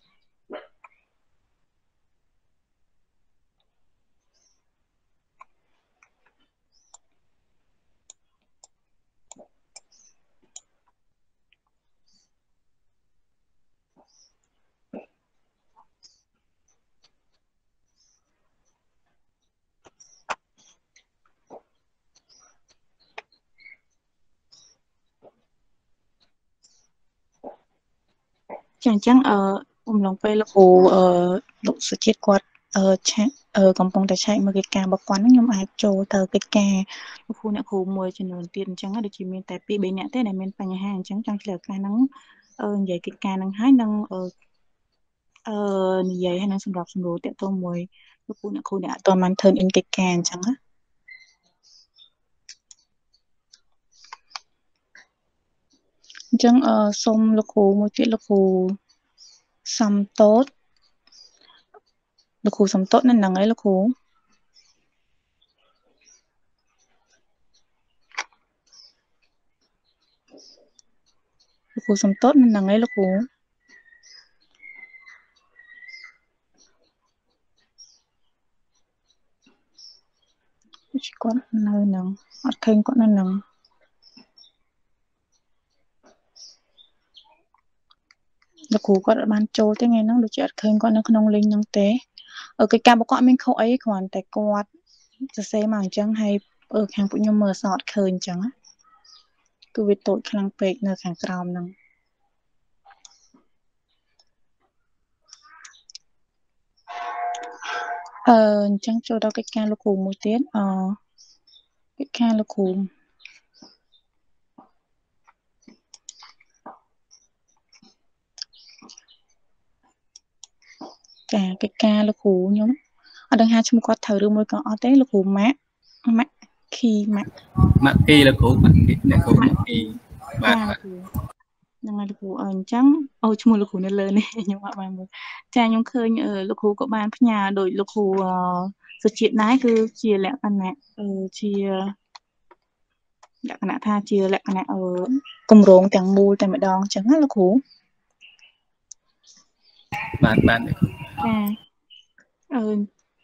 ចាអញ្ចឹងអឺអំឡុងពេលលោកគ្រូអឺលោកសុជាតិគាត់អឺឆាអឺកំពុងតែឆែកមើលកិច្ចការរបស់គាត់ហ្នឹងខ្ញុំអាចចូលទៅកិច្ចការលោកគ្រូអ្នកគ្រូមួយចំនួនទៀតអញ្ចឹងដូចជាមានតែពីរបីនាក់ទេដែលមានបញ្ហាអញ្ចឹងចង់ឆ្លើយឱកាសហ្នឹងអឺនិយាយកិច្ចការហ្នឹងហើយនឹងអឺអឺនិយាយហើយនឹងសម្រាប់សម្រួលតាក់ទងមួយលោកគ្រូអ្នកគ្រូដែលអត់ទាន់បាន turn in កិច្ចការអញ្ចឹងណាអញ្ចឹងអឺសូមលោកគ្រូមួយទៀតលោកគ្រូសំតូតលោកគ្រូសំតូតនៅហ្នឹងឯងលោកគ្រូលោកគ្រូសំតូតនៅហ្នឹងឯងលោកគ្រូគាត់នៅហ្នឹងអត់ឃើញគាត់នៅហ្នឹងលោកគ្រូគាត់អត់បានចូលទេថ្ងៃហ្នឹងដូចជាអត់ឃើញគាត់នៅក្នុង link ហ្នឹងទេកិច្ចការរបស់គាត់មានខុសអីគ្រាន់តែគាត់សរសេរមកអញ្ចឹងហើយខាងពួកខ្ញុំមើលអសអត់ឃើញអញ្ចឹងគឺវាតូចខ្លាំងពេកនៅខាងក្រោមហ្នឹងអឺអញ្ចឹងចូលដល់កិច្ចការលោកគ្រូមួយទៀតអឺកិច្ចការលោកគ្រូចាកិច្ចការលោកគ្រូខ្ញុំអត់ដឹងថាឈ្មោះគាត់ត្រូវឬមួយក៏អត់ទេលោកគ្រូម៉ាក់ម៉ាក់ខីម៉ាក់ម៉ាក់គីលោកគ្រូម៉ាក់គីអ្នកគ្រូម៉ាក់គីបាទហ្នឹងហើយលោកគ្រូអញ្ចឹងអូឈ្មោះលោកគ្រូនៅលើនេះខ្ញុំអត់បានមើលចាខ្ញុំឃើញលោកគ្រូក៏បានផ្ញើដោយលោកគ្រូសុជាតិដែរគឺជាលក្ខណៈជាលក្ខណៈថាជាលក្ខណៈគម្រោងទាំងមូលតែម្ដងអញ្ចឹងណាលោកគ្រូបាទបាទចាអឺ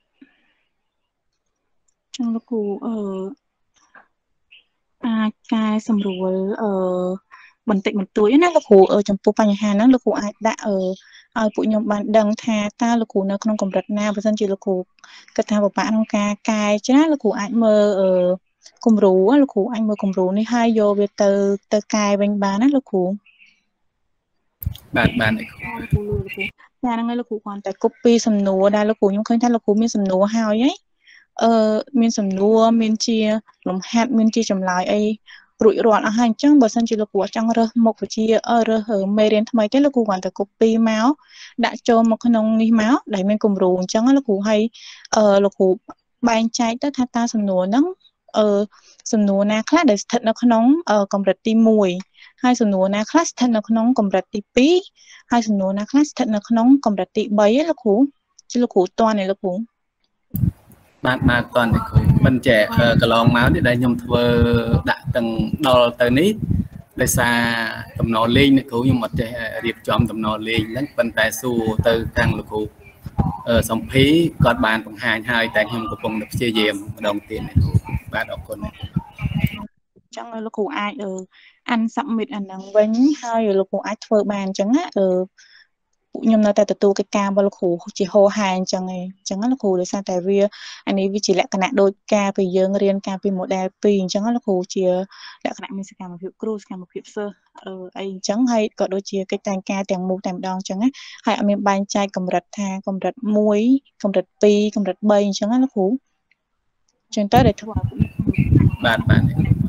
ចឹងលោកគ្រូអឺអាចកែសម្រួលអឺបន្តិចបន្តួចណាលោកគ្រូចំពោះបញ្ហាហ្នឹងលោកគ្រូអាចដាក់អឺឲ្យពួកខ្ញុំបានដឹងថាតើលោកគ្រូនៅក្នុងកម្រិតណាបើមិនជាលោកគ្រូគិតថាពិបាកក្នុងការកែច្រើនលោកគ្រូអាចមើលអឺគំរូលោកគ្រូអាចមើលគំរូនេះហើយយកវាទៅទៅកែវិញបានណាលោកគ្រូបាទបាទលោកគ្រូចាហ្នឹងហើយលោកគ្រូគ្រាន់តែ copy សំណួរដែលលោកគ្រូខ្ញុំឃើញថាលោកគ្រូមានសំណួរហើយហីអឺមានសំណួរមានជាលំហាត់មានជាចម្លើយអីរួចរាល់អស់ហើយអញ្ចឹងបើសិនជាលោកគ្រូចង់រើសមុខវិជ្ជារើសមេរៀនថ្មីទេលោកគ្រូគ្រាន់តែ copy មកដាក់ចូលមកក្នុងនេះមកដែលមានគំរូអញ្ចឹងលោកគ្រូឲ្យអឺលោកគ្រូបែងចែកទៅថាតើសំណួរហ្នឹងអឺសំណួរណាខ្លះដែលស្ថិតនៅក្នុងកម្រិតទីមួយហើយសំណួរណាខ្លះស្ថិតនៅក្នុងកម្រិតទីពីរហើយសំណួរណាខ្លះស្ថិតនៅក្នុងកម្រិតទីបីឯលោកគ្រូជាលោកគ្រូតន់ឯលោកគ្រូបាទបាទតន់ឯគ្រូមិនចេះកន្លងមកនេះដែលខ្ញុំធ្វើដាក់ទាំងដល់ទៅនេះដោយសារតំណលេងអ្នកគ្រូខ្ញុំអត់ចេះរៀបចំតំណលេងហ្នឹងប៉ុន្តែសួរទៅខាងលោកគ្រូសំភីគាត់បានបង្ហាញហើយតែខ្ញុំកំពុងតែព្យាយាមម្ដងទៀតអ្នកគ្រូបាទអរគុណអញ្ចឹងលោកគ្រូអាចអាន submit អាហ្នឹងវិញហើយលោកគ្រូអាចធ្វើបានអញ្ចឹងណាអឺពួកពួកខ្ញុំនៅតែទទួលកិច្ចការរបស់លោកគ្រូជាហោហាអញ្ចឹងឯងអញ្ចឹងលោកគ្រូដោយសារតែវាអានេះវាជាលក្ខណៈដូចការពីយើងរៀនការពី model ពីរអញ្ចឹងលោកគ្រូជាលក្ខណៈមានសកម្មភាពគ្រូសកម្មភាពសិស្សអឺអីអញ្ចឹងហើយក៏ដូចជាកិច្ចតែងការទាំងមូលតែម្ដងអញ្ចឹងណាហើយអត់មានបែងចែកកម្រិតថាកម្រិតមួយកម្រិតពីរកម្រិតបីអញ្ចឹងណាលោកគ្រូអញ្ចឹងទៅដែលធ្វើឲ្យបាទបាទ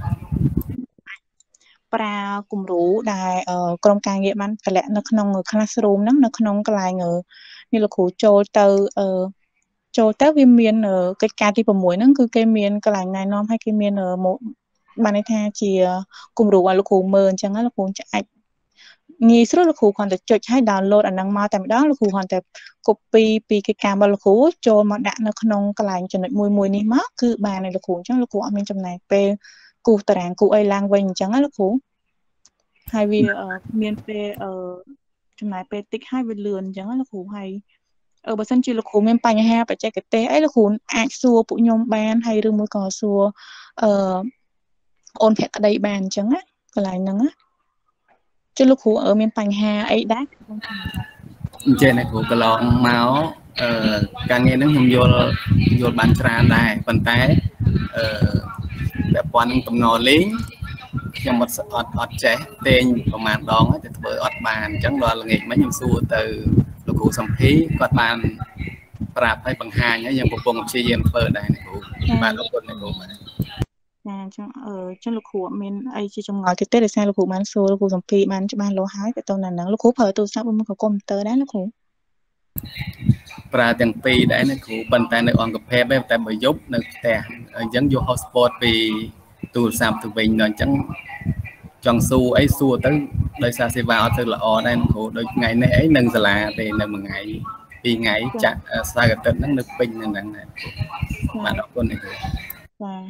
ប្រើគំរូដែលក្រុមការងារបានតម្លាក់នៅក្នុង classroom ហ្នឹងនៅក្នុងកន្លែងនេះលោកគ្រូចូលទៅចូលទៅវាមានកិច្ចការទី6ហ្នឹងគឺគេមានកន្លែងណែនាំឲ្យគេមានបានន័យថាជាគំរូឲ្យលោកគ្រូមើលអញ្ចឹងណាលោកគ្រូអាចងាយស្រួលលោកគ្រូគ្រាន់តែចុចឲ្យ download អាហ្នឹងមកតែម្ដងលោកគ្រូគ្រាន់តែ copy ពីកិច្ចការរបស់លោកគ្រូចូលមកដាក់នៅក្នុងកន្លែងចំណុចមួយមួយនេះមកគឺបានហើយលោកគ្រូអញ្ចឹងលោកគ្រូអត់មានចំណាយពេលគូសតារាងគូអីឡើងវិញអញ្ចឹងណាលោកគ្រូហើយវាមានពេលចំណាយពេលតិចហើយវាលឿនអញ្ចឹងណាលោកគ្រូហើយអឺបើសិនជាលោកគ្រូមានបញ្ហាបច្ចេកទេសអីលោកគ្រូអាចសួរពួកខ្ញុំបានហើយឬមួយក៏សួរអឺអូនភក្តីបានអញ្ចឹងណាកន្លែងហ្នឹងណាចុះលោកគ្រូអឺមានបញ្ហាអីដែរអញ្ចឹងណាគ្រូកន្លងមកអឺការងារហ្នឹងខ្ញុំយល់យល់បានច្រើនដែរប៉ុន្តែអឺពាក់ព័ន្ធនឹងកំណត់លេងខ្ញុំអត់អត់អត់ចេះទេងប្រហែលដងតែធ្វើអត់បានអញ្ចឹងដល់ល្ងាចមិញខ្ញុំសួរទៅលោកគ្រូសំភីគាត់បានប្រាប់ឲ្យបង្ហាញហើយយើងកំពុងព្យាយាមធ្វើដែរណាគ្រូបាទអរគុណណាគ្រូបាទចាអញ្ចឹងអឺចឹងលោកគ្រូអត់មានអីជាចម្ងល់ទៀតទេដោយសារលោកគ្រូបានសួរលោកគ្រូសំភីបានច្បាស់លាស់ហើយទៅទៅណាហ្នឹងលោកគ្រូប្រើទូរស័ព្ទឬមកកុំព្យូទ័រដែរលោកគ្រូប្រើទាំងពីរដែរណាគ្រូប៉ុន្តែនៅអង្គភាពទេតែបើយប់នៅផ្ទះអញ្ចឹងយក hotspot ពីទូរស័ព្ទទៅវិញដល់អញ្ចឹងចង់សួរអីសួរទៅដោយសារសេវាអត់ទៅល្អដែរគ្រូដូចថ្ងៃនេះអីនឹងសាលាទេនៅមួយថ្ងៃពីរថ្ងៃចាក់សៅរ៍អាទិត្យហ្នឹងនៅពេញហ្នឹងដែរបាទអរគុណគ្រូបាទ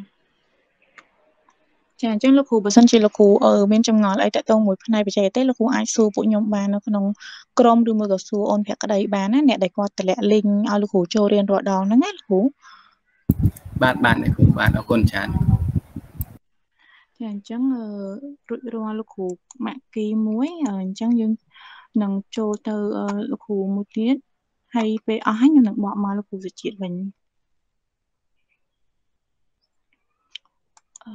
ចាអញ្ចឹងលោកគ្រូបើសិនជាលោកគ្រូអឺមានចម្ងល់អីតាក់ទងមួយផ្នែកបច្ចេកទេសលោកគ្រូអាចសួរពួកខ្ញុំបាននៅក្នុងក្រុមឬមួយក៏សួរអូនភក្តីបានណាអ្នកដែលគាត់តម្លាក់ link ឲ្យលោកគ្រូចូលរៀនរាល់ដងហ្នឹងណាលោកគ្រូបាទបាទគ្រូបាទអរគុណច្រើនចាអញ្ចឹងរួចរាល់លោកគ្រូម៉ាក់គីមួយអញ្ចឹងយើងនឹងចូលទៅលោកគ្រូមួយទៀតហើយពេលអស់ហើយខ្ញុំនឹងបកមកលោកគ្រូសុជាតិវិញអឺ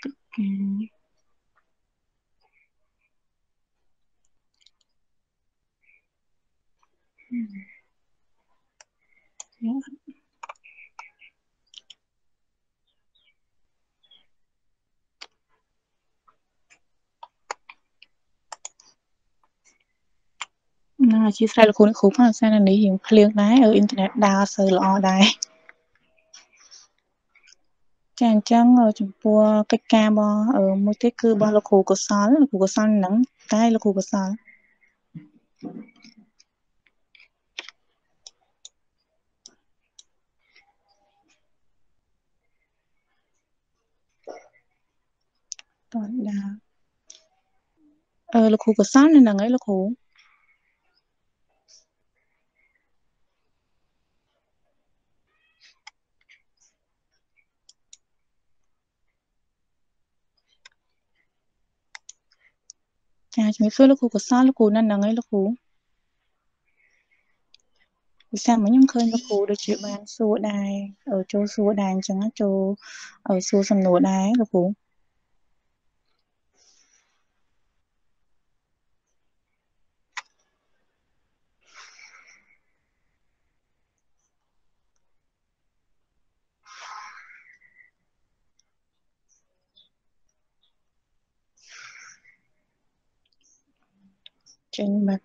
ណាអធិស្ឋានលោកគ្រូអ្នកគ្រូផងសារនេះរៀងភ្លៀងដែរអ៊ីនធឺណិតដើរសូវល្អដែរចាអញ្ចឹងចំពោះកិច្ចការរបស់មួយទៀតគឺរបស់លោកគ្រូកុសលលោកគ្រូកុសលហ្នឹងតែលោកគ្រូកុសលតើដើរអឺលោកគ្រូកុសលនៅហ្នឹងឯងលោកគ្រូចាជំរាបសួរលោកគ្រូកុសលលោកគ្រូនៅហ្នឹងឯងលោកគ្រូវិសាមិញខ្ញុំឃើញលោកគ្រូដូចជាបានសួរដែរចូលសួរដែរអញ្ចឹងចូលសួរសំណួរដែរលោកគ្រូចេញមក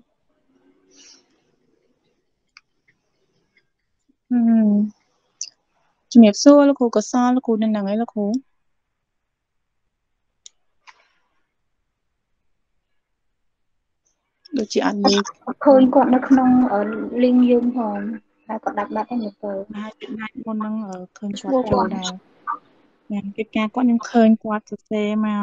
ហឹមជំរាបសួរលោកគ្រូកុសលលោកគ្រូនៅហ្នឹងឯងលោកគ្រូដូចជាអត់លេខឃើញគាត់នៅក្នុង link យើងផងតែគាត់ដាច់បាត់ហ្នឹងទៅហើយដាច់មុនហ្នឹងឃើញគាត់ចូលដែរតែកិច្ចការគាត់ខ្ញុំឃើញគាត់សរសេរមក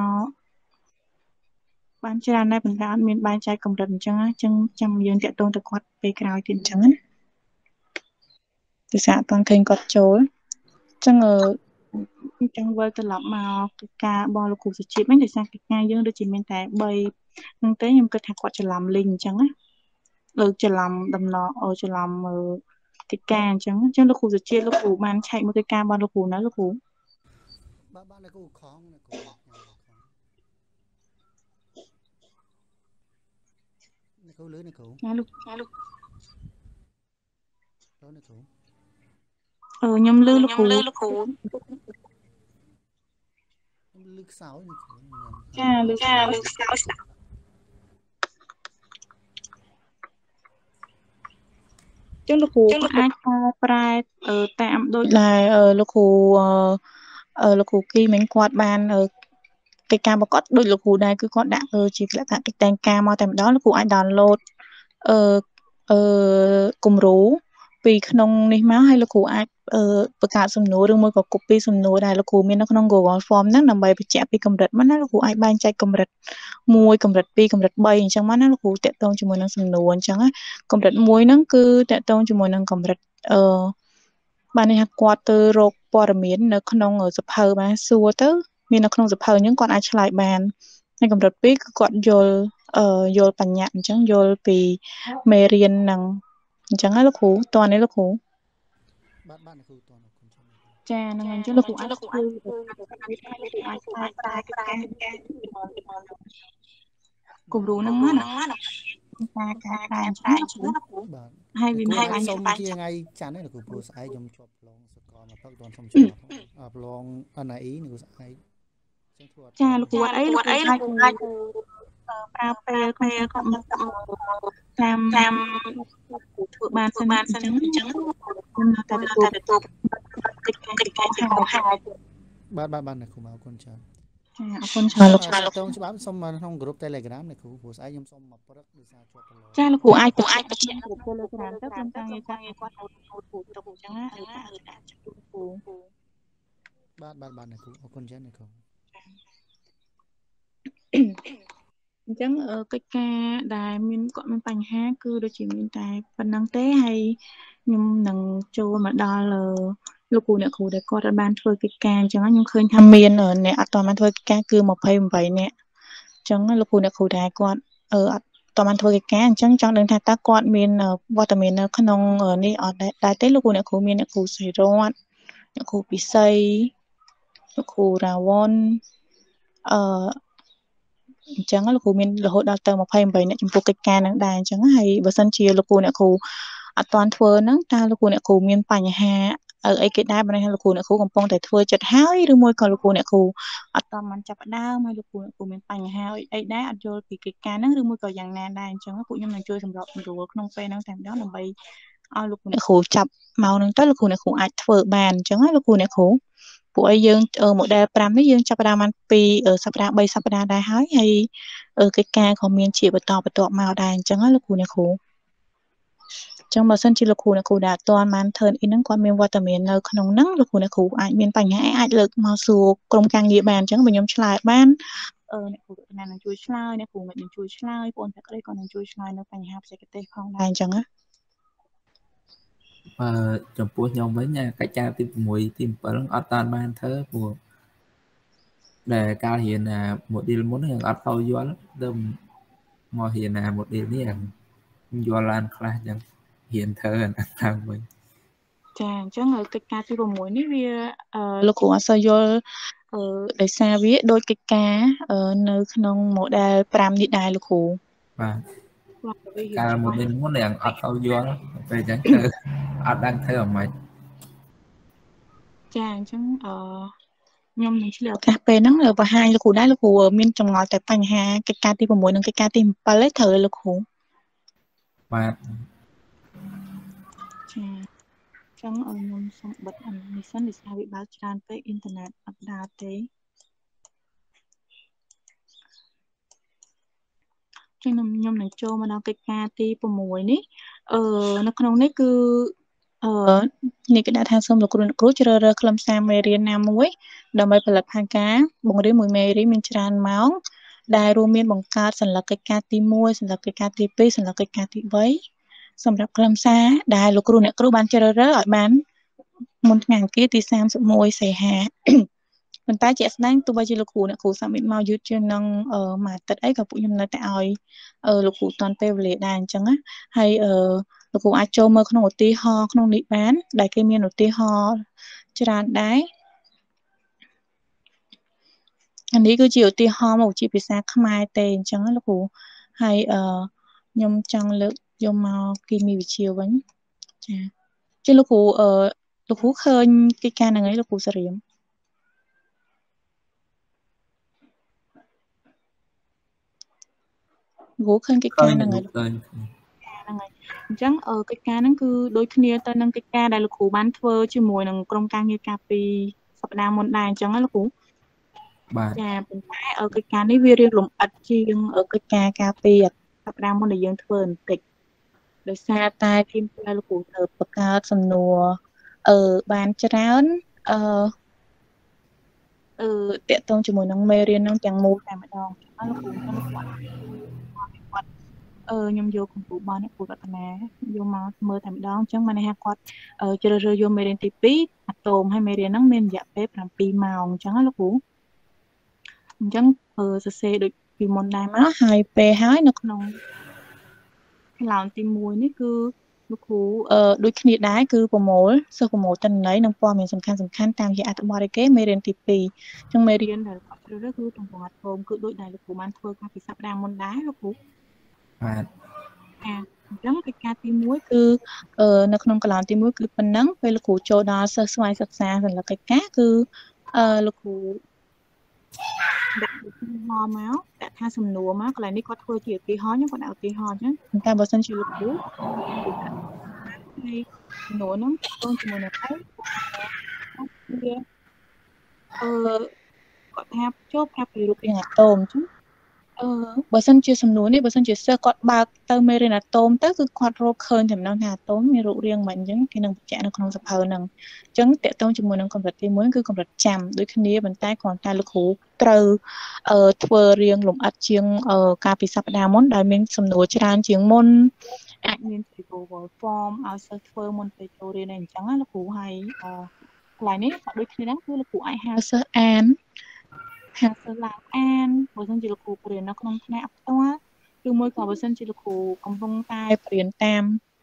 បានច្រើនដែរប៉ុន្តែអត់មានបែងចែកកម្រិតអញ្ចឹងអញ្ចឹងចាំយើងតាក់ទងទៅគាត់ពេលក្រោយទៀតអញ្ចឹងណាទិសាអត់ទាន់ឃើញគាត់ចូលអញ្ចឹងអញ្ចឹងវិលត្រឡប់មកកិច្ចការរបស់លោកគ្រូសុជាតិវិញដោយសារកិច្ចការយើងដូចជាមានតែបីហ្នឹងទេខ្ញុំគិតថាគាត់ច្រឡំលីងអញ្ចឹងណាលើកច្រឡំដំណអច្រឡំកិច្ចការអញ្ចឹងអញ្ចឹងលោកគ្រូសុជាតិលោកគ្រូបានឆែកមកកិច្ចការរបស់លោកគ្រូណាលោកគ្រូបាទបាទលោកគ្រូខំលោកគ្រូអ្នកគ្រូលឺអ្នកគ្រូណាលោកណាលោកលោកអ្នកគ្រូអឺខ្ញុំលឺលោកគ្រូលោកគ្រូខ្ញុំលឺខ្សោយអ្នកគ្រូចាលឺចាលឺខ្សោយចឹងលោកគ្រូក៏អាចប្រែតាមដូចដែលលោកគ្រូអឺលោកគ្រូគីមិញគាត់បានកិច្ចការរបស់គាត់ដូចលោកគ្រូដែរគឺគាត់ដាក់ជាលក្ខណៈកិច្ចតែងការមកតែម្ដងលោកគ្រូអាច download អឺអឺគំរូពីក្នុងនេះមកហើយលោកគ្រូអាចអឺបង្កើតសំណួរឬមួយក៏ copy សំណួរដែលលោកគ្រូមាននៅក្នុង Google Form ហ្នឹងដើម្បីបញ្ជាក់ពីកម្រិតមកណាលោកគ្រូអាចបែងចែកកម្រិតមួយកម្រិតពីរកម្រិតបីអញ្ចឹងមកណាលោកគ្រូតាក់ទងជាមួយនឹងសំណួរអញ្ចឹងណាកម្រិតមួយហ្នឹងគឺតាក់ទងជាមួយនឹងកម្រិតអឺបាននេះគាត់ទៅរកព័ត៌មាននៅក្នុងសភៅបានសួរទៅមាននៅក្នុងសភៅអញ្ចឹងគាត់អាចឆ្លើយបានហើយកម្រិតពីរគឺគាត់យល់អឺយល់បញ្ញត្តិអញ្ចឹងយល់ពីមេរៀនហ្នឹងអញ្ចឹងណាលោកគ្រូតើនេះលោកគ្រូបាទបាទលោកគ្រូតើលោកគ្រូចាហ្នឹងអញ្ចឹងលោកគ្រូអាចលោកគ្រូអាចអាចអាចប្រើកិច្ចការគំរូហ្នឹងណាការការក្រែងឆ្លាញ់បាទហើយវាមានសុំជាថ្ងៃច័ន្ទនេះលោកគ្រូព្រោះស្អែកខ្ញុំជាប់ប្រឡងសកលមកទឹកដល់សុំជាប់ប្រឡង en ai នេះគ្រូស្អែកចឹងធ្វើចាលោកគ្រូអីលោកគ្រូអាចអាចប្រើពេលពេលគាត់មកតាមតាមធ្វើបានសិនបានសិនអញ្ចឹងខ្ញុំនៅតែទទួលទទួលកិច្ចការកិច្ចការហៅហៅបាទបាទបាទអ្នកគ្រូមកអរគុណច្រើនចាអរគុណច្រើនលោកគ្រូតើច្បាប់សុំក្នុង group Telegram អ្នកគ្រូព្រោះស្អែកខ្ញុំសុំមកព្រឹកដោយសារជាប់ប្រឡងចាលោកគ្រូអាចគ្រូអាចបញ្ជាក់ group Telegram ទៅខ្ញុំតាំងគាត់គាត់ហៅគ្រូទៅអញ្ចឹងណាគឺដាក់ដាក់គ្រូបាទបាទបាទអ្នកគ្រូអរគុណច្រើនអ្នកគ្រូអញ្ចឹងកិច្ចការដែលមានគាត់មានបញ្ហាគឺដូចជាមានតែប៉ុណ្្នឹងទេហើយខ្ញុំនឹងចូលមកដល់លោកគ្រូអ្នកគ្រូដែលគាត់បានធ្វើកិច្ចការអញ្ចឹងខ្ញុំឃើញថាមានអ្នកអត់បានធ្វើកិច្ចការគឺម្ភៃប្រាំនាក់អញ្ចឹងលោកគ្រូអ្នកគ្រូដែលគាត់អឺអត់បានធ្វើកិច្ចការអញ្ចឹងចង់ដឹងថាតើគាត់មានវត្តមាននៅក្នុងនេះអត់ដែរទេលោកគ្រូអ្នកគ្រូមានអ្នកគ្រូសិរតអ្នកគ្រូពិសីលោកគ្រូរាវ៉ុនអឺអញ្ចឹងលោកគ្រូមានរហូតដល់ទៅម្ភៃប្រាំនាក់ចំពោះកិច្ចការហ្នឹងដែរអញ្ចឹងហើយបើសិនជាលោកគ្រូអ្នកគ្រូអត់ទាន់ធ្វើហ្នឹងតើលោកគ្រូអ្នកគ្រូមានបញ្ហាអីគេដែរបើលោកគ្រូអ្នកគ្រូកំពុងតែធ្វើចិត្តហើយឬមួយក៏លោកគ្រូអ្នកគ្រូអត់ទាន់បានចាប់ផ្ដើមហើយលោកគ្រូអ្នកគ្រូមានបញ្ហាអីដែរអត់យល់ពីកិច្ចការហ្នឹងឬមួយក៏យ៉ាងណាដែរអញ្ចឹងពួកខ្ញុំនឹងជួយសម្របសម្រួលក្នុងពេលហ្នឹងតែម្ដងដើម្បីឲ្យលោកគ្រូអ្នកគ្រូចាប់មកហ្នឹងទៅលោកគ្រូអ្នកគ្រូអាចធ្វើបានអញ្ចឹងហើយលោកគ្រូអ្នកគ្រូពួកឲ្យយើង model ប្រាំនេះយើងចាប់ផ្ដើមបានពីសប្តាហ៍បីសប្តាហ៍ដែរហើយហើយកិច្ចការក៏មានជាបន្តបន្ទាប់មកដែរអញ្ចឹងណាលោកគ្រូអ្នកគ្រូអញ្ចឹងបើសិនជាលោកគ្រូអ្នកគ្រូដែលអត់ទាន់បាន turn in ហ្នឹងគាត់មានវត្តមាននៅក្នុងហ្នឹងលោកគ្រូអ្នកគ្រូអាចមានបញ្ហាអាចលើកមកសួរក្រុមការងារបានអញ្ចឹងបើខ្ញុំឆ្លើយបានអឺអ្នកគ្រូណានឹងជួយឆ្លើយអ្នកគ្រូមិននឹងជួយឆ្លើយបងប្អូនក្តីក៏នឹងជួយឆ្លើយនៅបញ្ហាបច្ចេកទេសផងដែរអញ្ចឹងណាអឺចំពោះខ្ញុំវិញកិច្ចការទី6ទី7អត់តានបានធ្វើព្រោះដែលការរៀន model មុនហ្នឹងអត់ទៅយល់ទៅមករៀន model នេះយល់ឡានខ្លះអញ្ចឹងរៀនធ្វើអាហ្នឹងវិញចាអញ្ចឹងកិច្ចការទី6នេះវាលោកគ្រូអត់សូវយល់អឺដោយសារវាដូចកិច្ចការនៅក្នុង model ប្រាំនេះដែរលោកគ្រូបាទការ model មុនហ្នឹងអត់ទៅយល់ពេលអញ្ចឹងធ្វើអត់ដឹងធ្វើអ្ហ្មិចចាអញ្ចឹងអឺខ្ញុំនឹងឆ្លៀតឱកាសពេលហ្នឹងបង្ហាញលោកគ្រូដែរលោកគ្រូមានចម្ងល់តែបញ្ហាកិច្ចការទី6និងកិច្ចការទី7ទេត្រូវលោកគ្រូបាទចាអញ្ចឹងខ្ញុំសូមបិទអានេះសិនដោយសារវាបើកច្រើនពេកអ៊ីនធឺណិតអត់ដើរទេខ្ញុំខ្ញុំនឹងចូលមកដល់កិច្ចការទី6នេះអឺនៅក្នុងនេះគឺអឺនេះគេដាក់ថាសូមលោកគ្រូអ្នកគ្រូជ្រើសរើសខ្លឹមសារមេរៀនណាមួយដើម្បីផលិតផែនការបង្រៀនមួយមេរៀនមានច្រើនម៉ោងដែលរួមមានបង្កើតសញ្ញាកិច្ចការទី1សញ្ញាកិច្ចការទី2សញ្ញាកិច្ចការទី3សម្រាប់ខ្លឹមសារដែលលោកគ្រូអ្នកគ្រូបានជ្រើសរើសឲ្យបានមុនថ្ងៃអង្គារទី31សីហាប៉ុន្តែជាក់ស្ដែងទោះបីជាលោកគ្រូអ្នកគ្រូ submit មកយឺតជាងនឹងអឺមួយអាទិត្យអីក៏ពួកខ្ញុំនៅតែឲ្យអឺលោកគ្រូតាន់ពេលវេលាដែរអញ្ចឹងណាហើយអឺលោកគ្រូអាចចូលមើលក្នុងឧទាហរណ៍ក្នុងនេះបានដែលគេមានឧទាហរណ៍ច្រើនដែរអានេះគឺជាឧទាហរណ៍មកជាភាសាខ្មែរទេអញ្ចឹងណាលោកគ្រូហើយអឺខ្ញុំចង់លើកយកមកគីមីវិទ្យាវិញចាជាលោកគ្រូអឺលោកគ្រូឃើញកិច្ចការហ្នឹងឯងលោកគ្រូសារៀមគ្រូឃើញកិច្ចការហ្នឹងឯងហ្នឹងហើយអញ្ចឹងអឺកិច្ចការហ្នឹងគឺដូចគ្នាទៅនឹងកិច្ចការដែលលោកគ្រូបានធ្វើជាមួយនឹងក្រុមការងារការពីសប្តាហ៍មុនដែរអញ្ចឹងណាលោកគ្រូបាទចាប៉ុន្តែអឺកិច្ចការនេះវារៀងលម្អិតជាងកិច្ចការការពីសប្តាហ៍មុនដែលយើងធ្វើបន្តិចដោយសារតែគីមផ្លូវលោកគ្រូត្រូវបង្កើតសំណួរអឺបានច្រើនអឺអឺតាក់ទងជាមួយនឹងមេរៀនហ្នឹងទាំងមូលតែម្ដងហើយលោកគ្រូខ្ញុំគាត់គាត់អឺខ្ញុំយកគំរូរបស់អ្នកគ្រូរតនាយកមកមើលតែម្ដងអញ្ចឹងបានន័យថាគាត់ជ្រើសរើសយកមេរៀនទីពីរអាតូមហើយមេរៀនហ្នឹងមានរយៈពេលប្រាំពីរម៉ោងអញ្ចឹងណាលោកគ្រូអញ្ចឹងអឺសរសេរដូចពីមុនដែរមកហើយពេលហើយនៅក្នុងឡោនទីមួយនេះគឺលោកគ្រូអឺដូចគ្នាដែរគឺប្រមូលសិស្សប្រមូលទិន្នន័យនិងព័ត៌មានសំខាន់សំខាន់តាមរយៈអត្ថបទឯគេមេរៀនទីពីរអញ្ចឹងមេរៀនដែលគាត់ជ្រើសរើសគឺទម្រង់អាតូមគឺដូចដែលលោកគ្រូបានធ្វើកាលពីសប្តាហ៍មុនដែរលោកគ្រូបាទចាអញ្ចឹងកិច្ចការទីមួយគឺអឺនៅក្នុងកន្លងទីមួយគឺប៉ុណ្ណឹងពេលលោកគ្រូចូលដល់សិស្សស្វ័យសិក្សាសញ្ញាកិច្ចការគឺអឺលោកគ្រូដាក់ឧទាហរណ៍មកដាក់ថាសំណួរមកកន្លែងនេះគាត់ធ្វើជាឧទាហរណ៍ខ្ញុំគាត់ដាក់ឧទាហរណ៍អញ្ចឹងតែបើសិនជាលោកគ្រូហើយសំណួរហ្នឹងតើជាមួយនឹងអីវាអឺគាត់ថាចូលប្រាប់ពីរូបរាងអាតូមអញ្ចឹងអឺបើសិនជាសំណួរនេះបើសិនជាសិស្សគាត់បើកទៅមេរៀនអាតូមទៅគឺគាត់រកឃើញតែម្ដងថាអាតូមមានរូបរាងមិនអញ្ចឹងគេនឹងបញ្ជាក់នៅក្នុងសភៅហ្នឹងអញ្ចឹងតកតងជាមួយនឹងកម្រិតទីមួយគឺកម្រិតចាំដូចគ្នាប៉ុន្តែគ្រាន់តែលោកគ្រូត្រូវអឺធ្វើរៀងលម្អិតជាងអឺកាលពីសប្តាហ៍មុនដែលមានសំណួរច្រើនជាងមុនអាចមាន Google Form ឲ្យសិស្សធ្វើមុនពេលចូលរៀនអញ្ចឹងណាលោកគ្រូហើយកន្លែងនេះក៏ដូចគ្នាដែរគឺលោកគ្រូអាចហៅសិស្សអានហៅសិស្សឡើងអានបើសិនជាលោកគ្រូរៀននៅក្នុងថ្នាក់ផ្ទាល់ឬមួយក៏បើសិនជាលោកគ្រូកំពុងតែរៀនតាម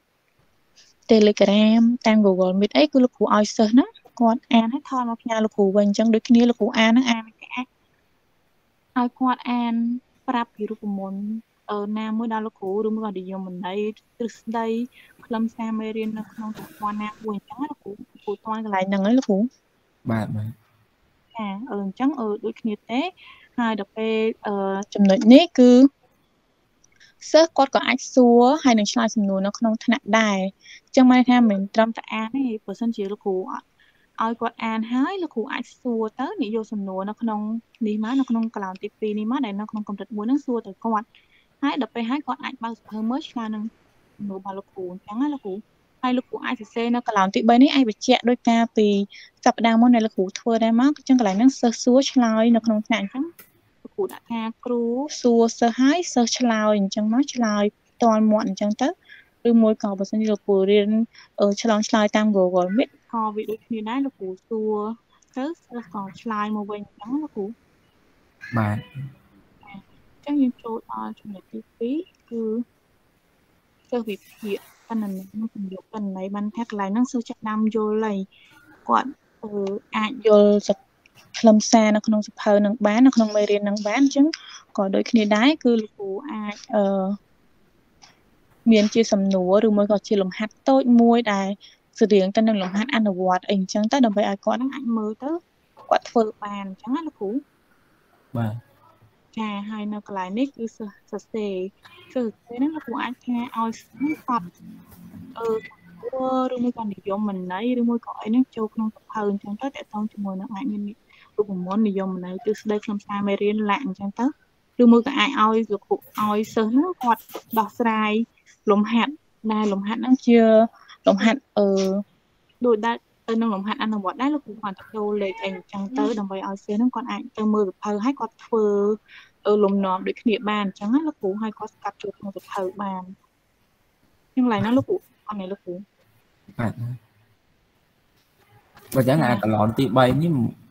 Telegram តាម Google Meet អីគឺលោកគ្រូឲ្យសិស្សហ្នឹងគាត់អានហើយថតមកផ្ញើលោកគ្រូវិញអញ្ចឹងដូចគ្នាលោកគ្រូអានហ្នឹងអានគេអាចឲ្យគាត់អានប្រាប់ពីរូបមន្តអឺណាមួយដល់លោកគ្រូឬមួយក៏និយមន័យទ្រឹស្ដីខ្លឹមសារមេរៀននៅក្នុងប្រព័ន្ធណាមួយអញ្ចឹងលោកគ្រូគ្រូតាន់កន្លែងហ្នឹងហើយលោកគ្រូបាទបាទចាអឺអញ្ចឹងអឺដូចគ្នាទេហើយដល់ពេលអឺចំណុចនេះគឺសិស្សគាត់ក៏អាចសួរហើយនឹងឆ្លើយសំណួរនៅក្នុងថ្នាក់ដែរអញ្ចឹងមិនថាមិនត្រឹមតែអានទេបើសិនជាលោកគ្រូឲ្យគាត់អានហើយលោកគ្រូអាចសួរទៅនិយាយសំណួរនៅក្នុងនេះមកនៅក្នុងកន្លងទីពីរនេះមកដែលនៅក្នុងកម្រិតមួយហ្នឹងសួរទៅគាត់ហើយដល់ពេលហើយគាត់អាចបើកសភៅមើលឆ្លើយនឹងសំណួររបស់លោកគ្រូអញ្ចឹងណាលោកគ្រូហើយលោកគ្រូអាចសរសេរនៅកន្លងទីបីនេះអាចបញ្ជាក់ដោយការពីសប្តាហ៍មុនដែលលោកគ្រូធ្វើដែរមកអញ្ចឹងកន្លែងហ្នឹងសិស្សសួរឆ្លើយនៅក្នុងថ្នាក់អញ្ចឹងលោកគ្រូដាក់ថាគ្រូសួរសិស្សហើយសិស្សឆ្លើយអញ្ចឹងមកឆ្លើយផ្ទាល់មាត់អញ្ចឹងទៅឬមួយក៏បើសិនជាលោកគ្រូរៀនឆ្លងឆ្លើយតាម Google Meet ក៏វាដូចគ្នាដែរលោកគ្រូសួរទៅសិស្សក៏ឆ្លើយមកវិញអញ្ចឹងលោកគ្រូបាទអញ្ចឹងយើងចូលដល់ចំណុចទីពីរគឺសិស្សវិភាគបណ្ណន័យនិងពន្យល់បណ្ណន័យបានថាកន្លែងហ្នឹងសិស្សចាប់តាមយល់ហើយគាត់អាចយល់ខ្លឹមសារនៅក្នុងសភៅនឹងបាននៅក្នុងមេរៀននឹងបានអញ្ចឹងក៏ដូចគ្នាដែរគឺលោកគ្រូអាចអឺមានជាសំណួរឬមួយក៏ជាលំហាត់តូចមួយដែលស្រៀងទៅនឹងលំហាត់អនុវត្តអីអញ្ចឹងទៅដើម្បីឲ្យគាត់នឹងអាចមើលទៅគាត់ធ្វើបានអញ្ចឹងណាលោកគ្រូបាទចាហើយនៅកន្លែងនេះគឺសរសេរសរសេរហ្នឹងលោកគ្រូអាចថាឲ្យស្គាល់អឺឬមួយក៏និយមន័យឬមួយក៏អីហ្នឹងចូលក្នុងសភៅអញ្ចឹងទៅតើតោងជាមួយនឹងអាចមានរូបមន្តនិយមន័យទិសដៅខ្លឹមសារមេរៀនឡាក់អញ្ចឹងទៅឬមួយក៏អាចឲ្យលោកគ្រូឲ្យសិស្សហ្នឹងគាត់ដោះស្រាយលំហាត់ដែលលំហាត់ហ្នឹងជាលំហាត់អឺដូចដែរទៅនឹងលំហាត់អនុវត្តដែរលោកគ្រូគាត់ចូលលេខអីអញ្ចឹងទៅដើម្បីឲ្យសិស្សហ្នឹងគាត់អាចទៅមើលសភៅហើយគាត់ធ្វើលំនាំដូចគ្នាបានអញ្ចឹងណាលោកគ្រូហើយគាត់ស្កាត់ចូលក្នុងសភៅបានខ្ញុំឡើយណាលោកគ្រូអត់នេះលោកគ្រូបាទបើចឹងអាកន្លងទីបីនេះ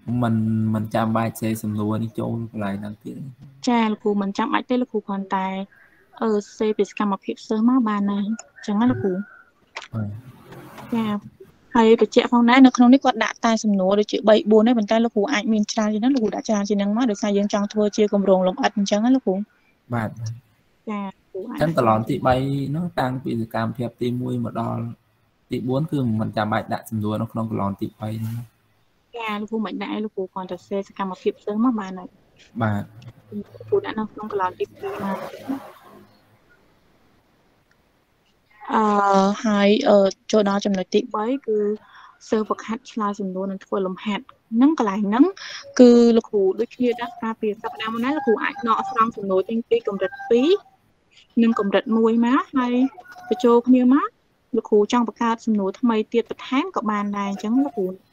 mình mìnhចាំបាច់សេសំណួរនេះចូលកន្លែងហ្នឹងទៀតចាលោកគ្រូមិនចាំបាច់ទេលោកគ្រូគ្រាន់តែអឺសេពីសកម្មភាពសិស្សមកបានហើយអញ្ចឹងណាលោកគ្រូចាហើយបញ្ជាក់ផងដែរនៅក្នុងនេះគាត់ដាក់តែសំណួរដូចជា 3 4 ទេប៉ុន្តែលោកគ្រូអាចមានច្រើនជាងហ្នឹងលោកគ្រូដាក់ច្រើនជាងហ្នឹងមកដោយសារយើងចង់ធ្វើជាគម្រោងលម្អិតអញ្ចឹងណាលោកគ្រូបាទចាគ្រូអាចអញ្ចឹងកន្លងទី3នោះតាំងពីសកម្មភាពទី1មកដល់ទី4គឺមិនចាំបាច់ដាក់សំណួរនៅក្នុងកន្លងទី3ហ្នឹងចាលោកគ្រូមិនដាក់ឲ្យលោកគ្រូគ្រាន់តែសេសកម្មភាពសិស្សមកបានហើយបាទគ្រូដាក់នៅក្នុងកន្លងទី2មកអឺហើយអឺចូលដល់ចំណុចទី3គឺសិស្សវឹកហាត់ឆ្លើយសំណួរនិងធ្វើលំហាត់ហ្នឹងកន្លែងហ្នឹងគឺលោកគ្រូដូចគ្នាដែរការពីសប្តាហ៍មុនណាលោកគ្រូអាចដកស្រង់សំណួរទាំងពីរកម្រិត2និងកម្រិត1មកហើយបញ្ចូលគ្នាមកលោកគ្រូចង់បង្កើតសំណួរថ្មីទៀតបន្ថែមក៏បានដែរអញ្ចឹងលោកគ្រូ